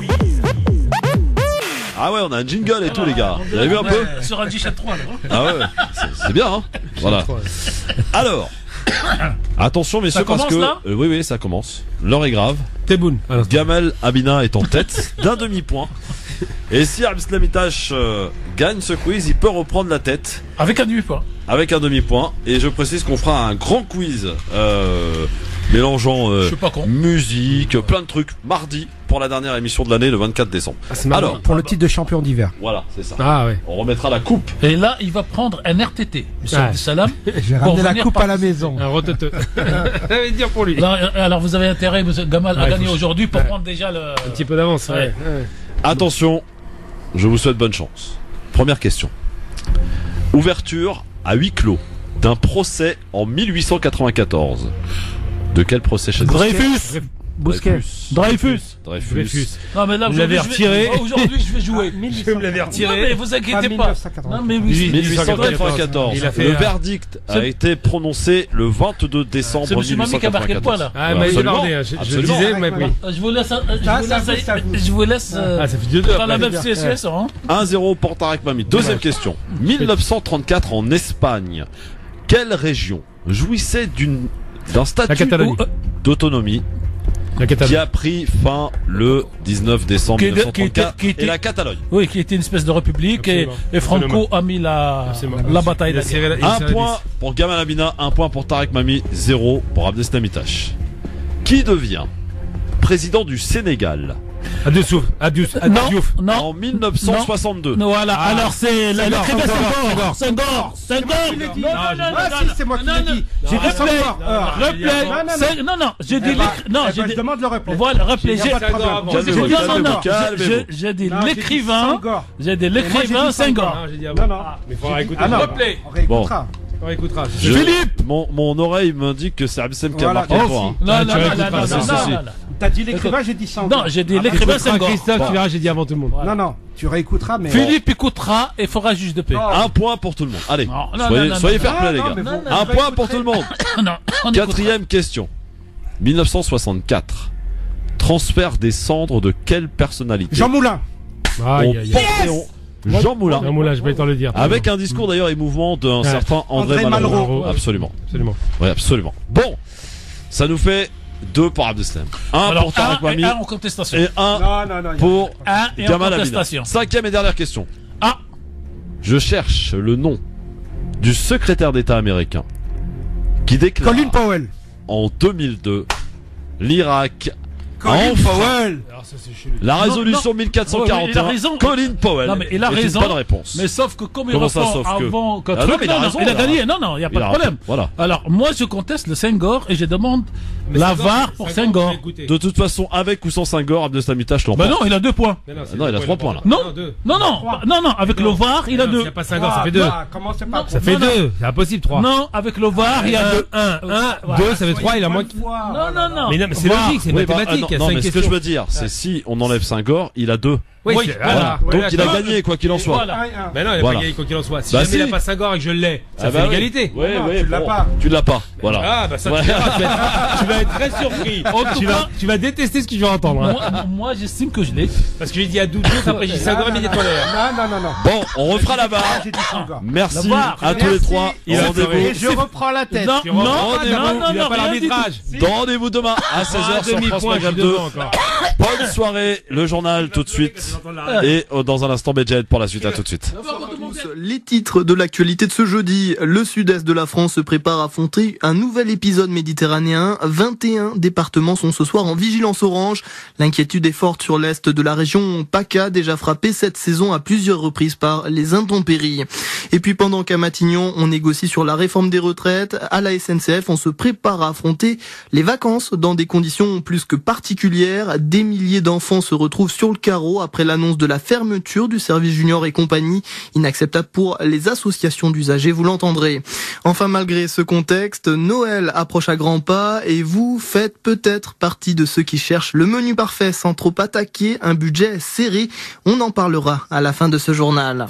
Ah ouais, on a un jingle et tout, les gars. Vous avez vu un peu? Sur un G trois, là. Ah ouais, c'est bien, hein. Voilà. Alors, attention, messieurs, parce que euh, oui, oui, ça commence. L'heure est grave. Tebboune. Gamel Abina est en tête d'un demi-point. Et si Abdeslamitash euh, gagne ce quiz, il peut reprendre la tête. Avec un demi-point. Avec un demi-point. Et je précise qu'on fera un grand quiz euh, mélangeant euh, musique, plein de trucs, mardi pour la dernière émission de l'année, le vingt-quatre décembre. Ah, alors pour le titre de champion d'hiver. Voilà, c'est ça. Ah ouais. On remettra la coupe. Et là, il va prendre un R T T. Monsieur Ouais. Salam. Je vais ramener la coupe par... à la maison. Un roteteux. Ça veut dire pour lui. Non, alors vous avez intérêt, monsieur Gamal, ouais, à gagner faut... aujourd'hui pour ouais. prendre déjà le. Un petit peu d'avance. Ouais. Ouais. Ouais. Attention, je vous souhaite bonne chance. Première question. Ouverture à huis clos d'un procès en mille huit cent quatre-vingt-quatorze. De quel procès chez Dreyfus. Bousquet. Dreyfus. Dreyfus. Dreyfus. Non mais là vous l'avez retiré. Aujourd'hui je vais jouer. Je me l'avais retiré. Non mais vous inquiétez pas. Non mais oui. mille huit cent quatre-vingt-quatorze. Il a fait le un... verdict a été prononcé le vingt-deux décembre mille huit cent quatre-vingt-quatorze. C'est M. Mami qui a marqué le point là. Ah mais il est bardé. Je, je disais mais oui. Je vous laisse. Je vous laisse. Ah ça fait deux deux. Dans la même situation. un zéro pour Tarek Mami. Deuxième question. mille neuf cent trente-quatre en Espagne. Quelle région jouissait d'une d'un statut d'autonomie qui a pris fin le dix-neuf décembre mille neuf cent trente-quatre qui était, qui était, et la Catalogne. Oui, qui était une espèce de république et, et Franco a mis la, la bataille. Un point pour Gamal Amina, un point pour Tarek Mami, zéro pour Abdeslamitash. Qui devient président du Sénégal Adiouf, Adiouf, Adiouf. Non, en mille neuf cent soixante-deux. Non, voilà. Ah, alors c'est la Senghor, Senghor, Senghor, Senghor. Non, non, non, c'est moi qui l'ai dit. J'ai dit Senghor. Replay. Non, non, j'ai dit non, j'ai dit. Je demande le replay. Voilà, replay. J'ai dit non, non, j'ai dit l'écrivain. J'ai dit l'écrivain Senghor. Non, non. Mais il faudra écouter le replay. Bon. On écoutera. Je- Philippe mon, mon oreille m'indique que c'est Abdeslam qui a Voilà, marqué toi le point. aussi. hein. Non, Ah, non, tu non, écouteras, non, non, si, non, si, non, si. non, non. T'as dit l'écrivain, j'ai dit Senghor. Non, j'ai dit Ah, l'écrivain Écoutera Senghor. Christophe, tu verras, j'ai dit avant tout le monde. Non, non, tu réécouteras, mais. Philippe écoutera et fera juge de paix. Un point pour tout le monde. Allez, Non, non, soyez, non, non, soyez non, fair play, non, les non, gars. mais Non, vous- non, Un vous point écouterez. pour tout le monde. Non, on Quatrième question. mille neuf cent soixante-quatre. Transfert des cendres de quelle personnalité? Jean Moulin. Aïe, On aïe, aïe. Panthéon. Jean Moulin. Jean Moulin, je vais t'en le dire. Avec un discours d'ailleurs émouvant d'un Ouais. certain André, André Malraux. Malraux. Absolument. Absolument. Oui, absolument. Bon, ça nous fait deux pour Abdeslam. Un Alors, pour Tarek un et Mami un en contestation. et un Non, non, non. il y a- pour Un et en Gamal Amina. contestation. Cinquième et dernière question. Ah, Je cherche le nom du secrétaire d'État américain qui déclare Colin Powell. en deux mille deux l'Irak a Colin enfin Powell. Alors, ça, c'est chelou. la Non, résolution non. mille quatre cent quarante et un. Ouais, ouais, il a raison. Colin Powell. Non, mais il a est une raison. bonne réponse. mais sauf que comme il Comment ça, répond sauf que avant qu'un Ah non, truc, mais il a non, non, raison, il a il a gagné. raison. Non, non, il n'y a Il pas a de problème. raison, voilà. Alors, moi, je conteste le Senghor et je demande Mais la Senghor, V A R c'est- pour Senghor, Senghor. j'ai écouté. De toute façon, avec ou sans Senghor, Abdeslam Ita, je Bah l'emporte. non, il a deux points. Mais non, c'est non, il a deux trois points, points, il a Non, pas- deux. non, non, non, non, avec le V A R, il a Non, deux. Il n'y a pas Senghor, ça fait deux. Ah, comment c'est pas Ça fait Non, non. deux. C'est impossible, trois. Non, avec le V A R, il y a deux. Un, un, deux, ça fait trois, il a moins. Non, non, non. Mais non, mais c'est V A R. logique, c'est Oui, bah, mathématique. ah, Il y a non, non, cinq mais ce que questions. je veux dire, c'est si on enlève Senghor, il a deux. Oui, Oui, c'est- voilà. voilà. Donc Ouais, il a d'accord. gagné quoi qu'il en soit. Voilà. Mais non, il a Voilà. pas gagné quoi qu'il en soit. Si Bah jamais il si. a pas Senghor et que je l'ai, ça Ah fait bah oui. l'égalité. Oui, Non, oui, tu l'as bon. pas. Tu l'as pas. Voilà. Ah, bah ça, Ouais. tu verras, tu vas- tu vas être très surpris. Tu vas, tu vas détester ce que tu vas entendre. hein. Moi, moi, j'estime que je l'ai. Parce que j'ai dit à douze jours, après j'ai dit Senghor immédiatement derrière. Non, non, non, non. Bon, on refera la barre. J'ai dit Senghor. Merci La barre. à tous les Merci. trois. Il a Rendez-vous. Et je reprends la tête. Non, Tu non, rentres, non, rendez-vous, non, non, il a non, pas rien du l'arbitrage. Rendez-vous demain à seize heures Ah, sur France demi-point, je Maghreb suis deux. devant encore. Bonne soirée, le journal tout de suite. Et euh, dans un instant, Bedjet pour la suite. À tout de suite. Les titres de l'actualité de ce jeudi. Le sud-est de la France se prépare à affronter un nouvel épisode méditerranéen. vingt et un départements sont ce soir en vigilance orange. L'inquiétude est forte sur l'est de la région PACA, déjà frappée cette saison à plusieurs reprises par les intempéries. Et puis pendant qu'à Matignon, on négocie sur la réforme des retraites, à la S N C F, on se prépare à affronter les vacances dans des conditions plus que particulières. Des milliers d'enfants se retrouvent sur le carreau après l'annonce de la fermeture du service junior et compagnie. Inacceptable pour les associations d'usagers, vous l'entendrez. Enfin, malgré ce contexte, Noël approche à grands pas et vous faites peut-être partie de ceux qui cherchent le menu parfait sans trop attaquer, un budget serré. On en parlera à la fin de ce journal.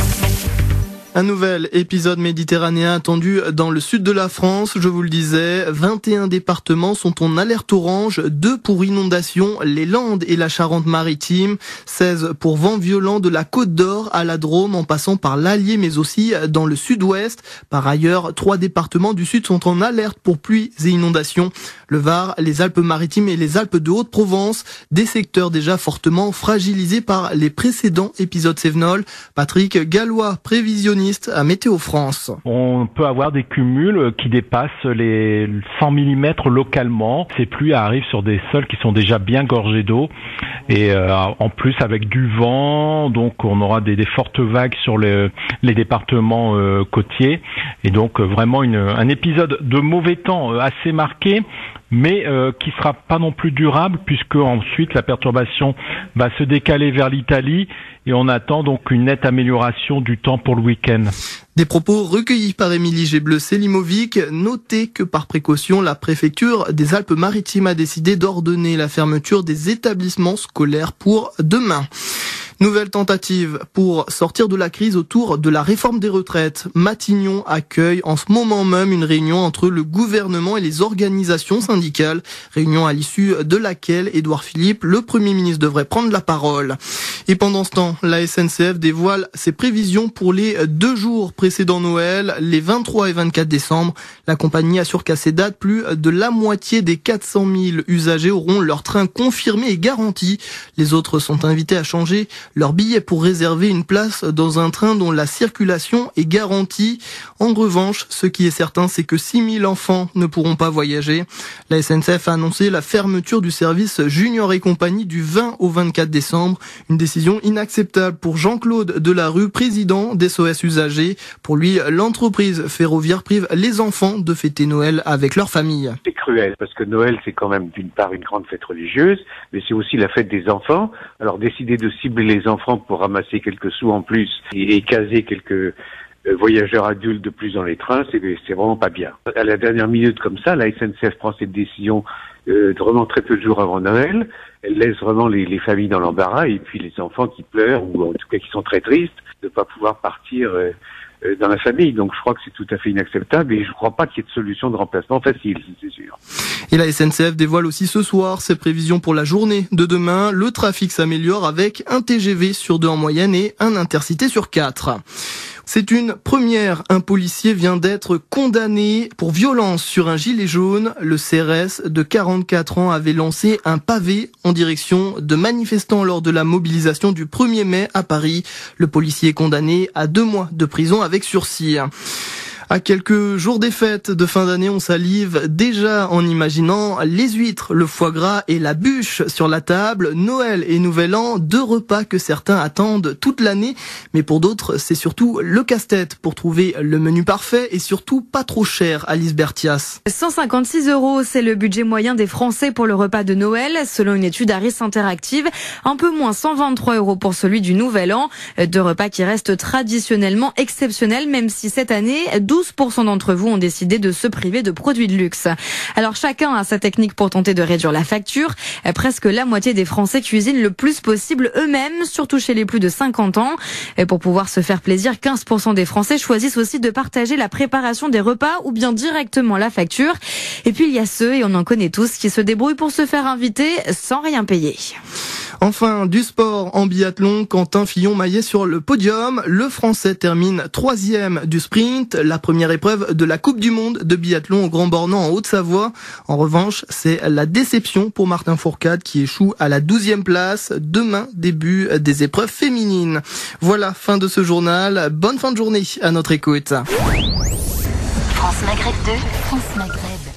Un nouvel épisode méditerranéen attendu dans le sud de la France, je vous le disais, vingt et un départements sont en alerte orange, deux pour inondation, les Landes et la Charente-Maritime, seize pour vents violents de la Côte d'Or à la Drôme en passant par l'Allier mais aussi dans le sud-ouest. Par ailleurs, trois départements du sud sont en alerte pour pluies et inondations, le Var, les Alpes-Maritimes et les Alpes de Haute-Provence, des secteurs déjà fortement fragilisés par les précédents épisodes Cévenol. Patrick Gallois, prévisionniste à Météo France. On peut avoir des cumuls qui dépassent les cent millimètres localement. Ces pluies arrivent sur des sols qui sont déjà bien gorgés d'eau et euh, en plus avec du vent, donc on aura des, des fortes vagues sur les, les départements euh, côtiers et donc euh, vraiment une, un épisode de mauvais temps euh, assez marqué, mais euh, qui sera pas non plus durable puisque ensuite la perturbation va se décaler vers l'Italie et on attend donc une nette amélioration du temps pour le week-end. Des propos recueillis par Émilie Gébleu-Selimovic. Notez que par précaution, la préfecture des Alpes-Maritimes a décidé d'ordonner la fermeture des établissements scolaires pour demain. Nouvelle tentative pour sortir de la crise autour de la réforme des retraites. Matignon accueille en ce moment même une réunion entre le gouvernement et les organisations syndicales. Réunion à l'issue de laquelle Édouard Philippe, le Premier ministre, devrait prendre la parole. Et pendant ce temps, la S N C F dévoile ses prévisions pour les deux jours précédant Noël, les vingt-trois et vingt-quatre décembre. La compagnie assure qu'à ces dates, plus de la moitié des quatre cent mille usagers auront leur train confirmé et garanti. Les autres sont invités à changer leur billet pour réserver une place dans un train dont la circulation est garantie. En revanche, ce qui est certain, c'est que six mille enfants ne pourront pas voyager. La S N C F a annoncé la fermeture du service Junior et compagnie du vingt au vingt-quatre décembre. Une décision inacceptable pour Jean-Claude Delarue, président d'S O S Usagers. Pour lui, l'entreprise ferroviaire prive les enfants de fêter Noël avec leur famille. C'est cruel parce que Noël, c'est quand même d'une part une grande fête religieuse, mais c'est aussi la fête des enfants. Alors décider de cibler les enfants pour ramasser quelques sous en plus et, et caser quelques euh, voyageurs adultes de plus dans les trains, c'est, c'est vraiment pas bien. À la dernière minute comme ça, la S N C F prend cette décision euh, vraiment très peu de jours avant Noël. Elle laisse vraiment les, les familles dans l'embarras et puis les enfants qui pleurent ou en tout cas qui sont très tristes de ne pas pouvoir partir euh, euh, dans la famille. Donc je crois que c'est tout à fait inacceptable et je ne crois pas qu'il y ait de solution de remplacement facile, c'est sûr. Et la S N C F dévoile aussi ce soir ses prévisions pour la journée de demain. Le trafic s'améliore avec un T G V sur deux en moyenne et un Intercité sur quatre. C'est une première. Un policier vient d'être condamné pour violence sur un gilet jaune. Le C R S de quarante-quatre ans avait lancé un pavé en direction de manifestants lors de la mobilisation du premier mai à Paris. Le policier est condamné à deux mois de prison avec sursis. À quelques jours des fêtes de fin d'année, on salive déjà en imaginant les huîtres, le foie gras et la bûche sur la table. Noël et Nouvel An, deux repas que certains attendent toute l'année. Mais pour d'autres, c'est surtout le casse-tête pour trouver le menu parfait et surtout pas trop cher. Alice Bertias. cent cinquante-six euros, c'est le budget moyen des Français pour le repas de Noël. Selon une étude Harris Interactive, un peu moins cent vingt-trois euros pour celui du Nouvel An. Deux repas qui restent traditionnellement exceptionnels, même si cette année, douze pour cent d'entre vous ont décidé de se priver de produits de luxe. Alors chacun a sa technique pour tenter de réduire la facture. Presque la moitié des Français cuisinent le plus possible eux-mêmes, surtout chez les plus de cinquante ans. Et pour pouvoir se faire plaisir, quinze pour cent des Français choisissent aussi de partager la préparation des repas ou bien directement la facture. Et puis il y a ceux, et on en connaît tous, qui se débrouillent pour se faire inviter sans rien payer. Enfin, du sport en biathlon, Quentin Fillon-Maillet sur le podium. Le Français termine troisième du sprint, la première épreuve de la Coupe du Monde de biathlon au Grand Bornand en Haute-Savoie. En revanche, c'est la déception pour Martin Fourcade qui échoue à la douzième place. Demain, début des épreuves féminines. Voilà, fin de ce journal. Bonne fin de journée à notre écoute. France Maghreb deux, France Maghreb.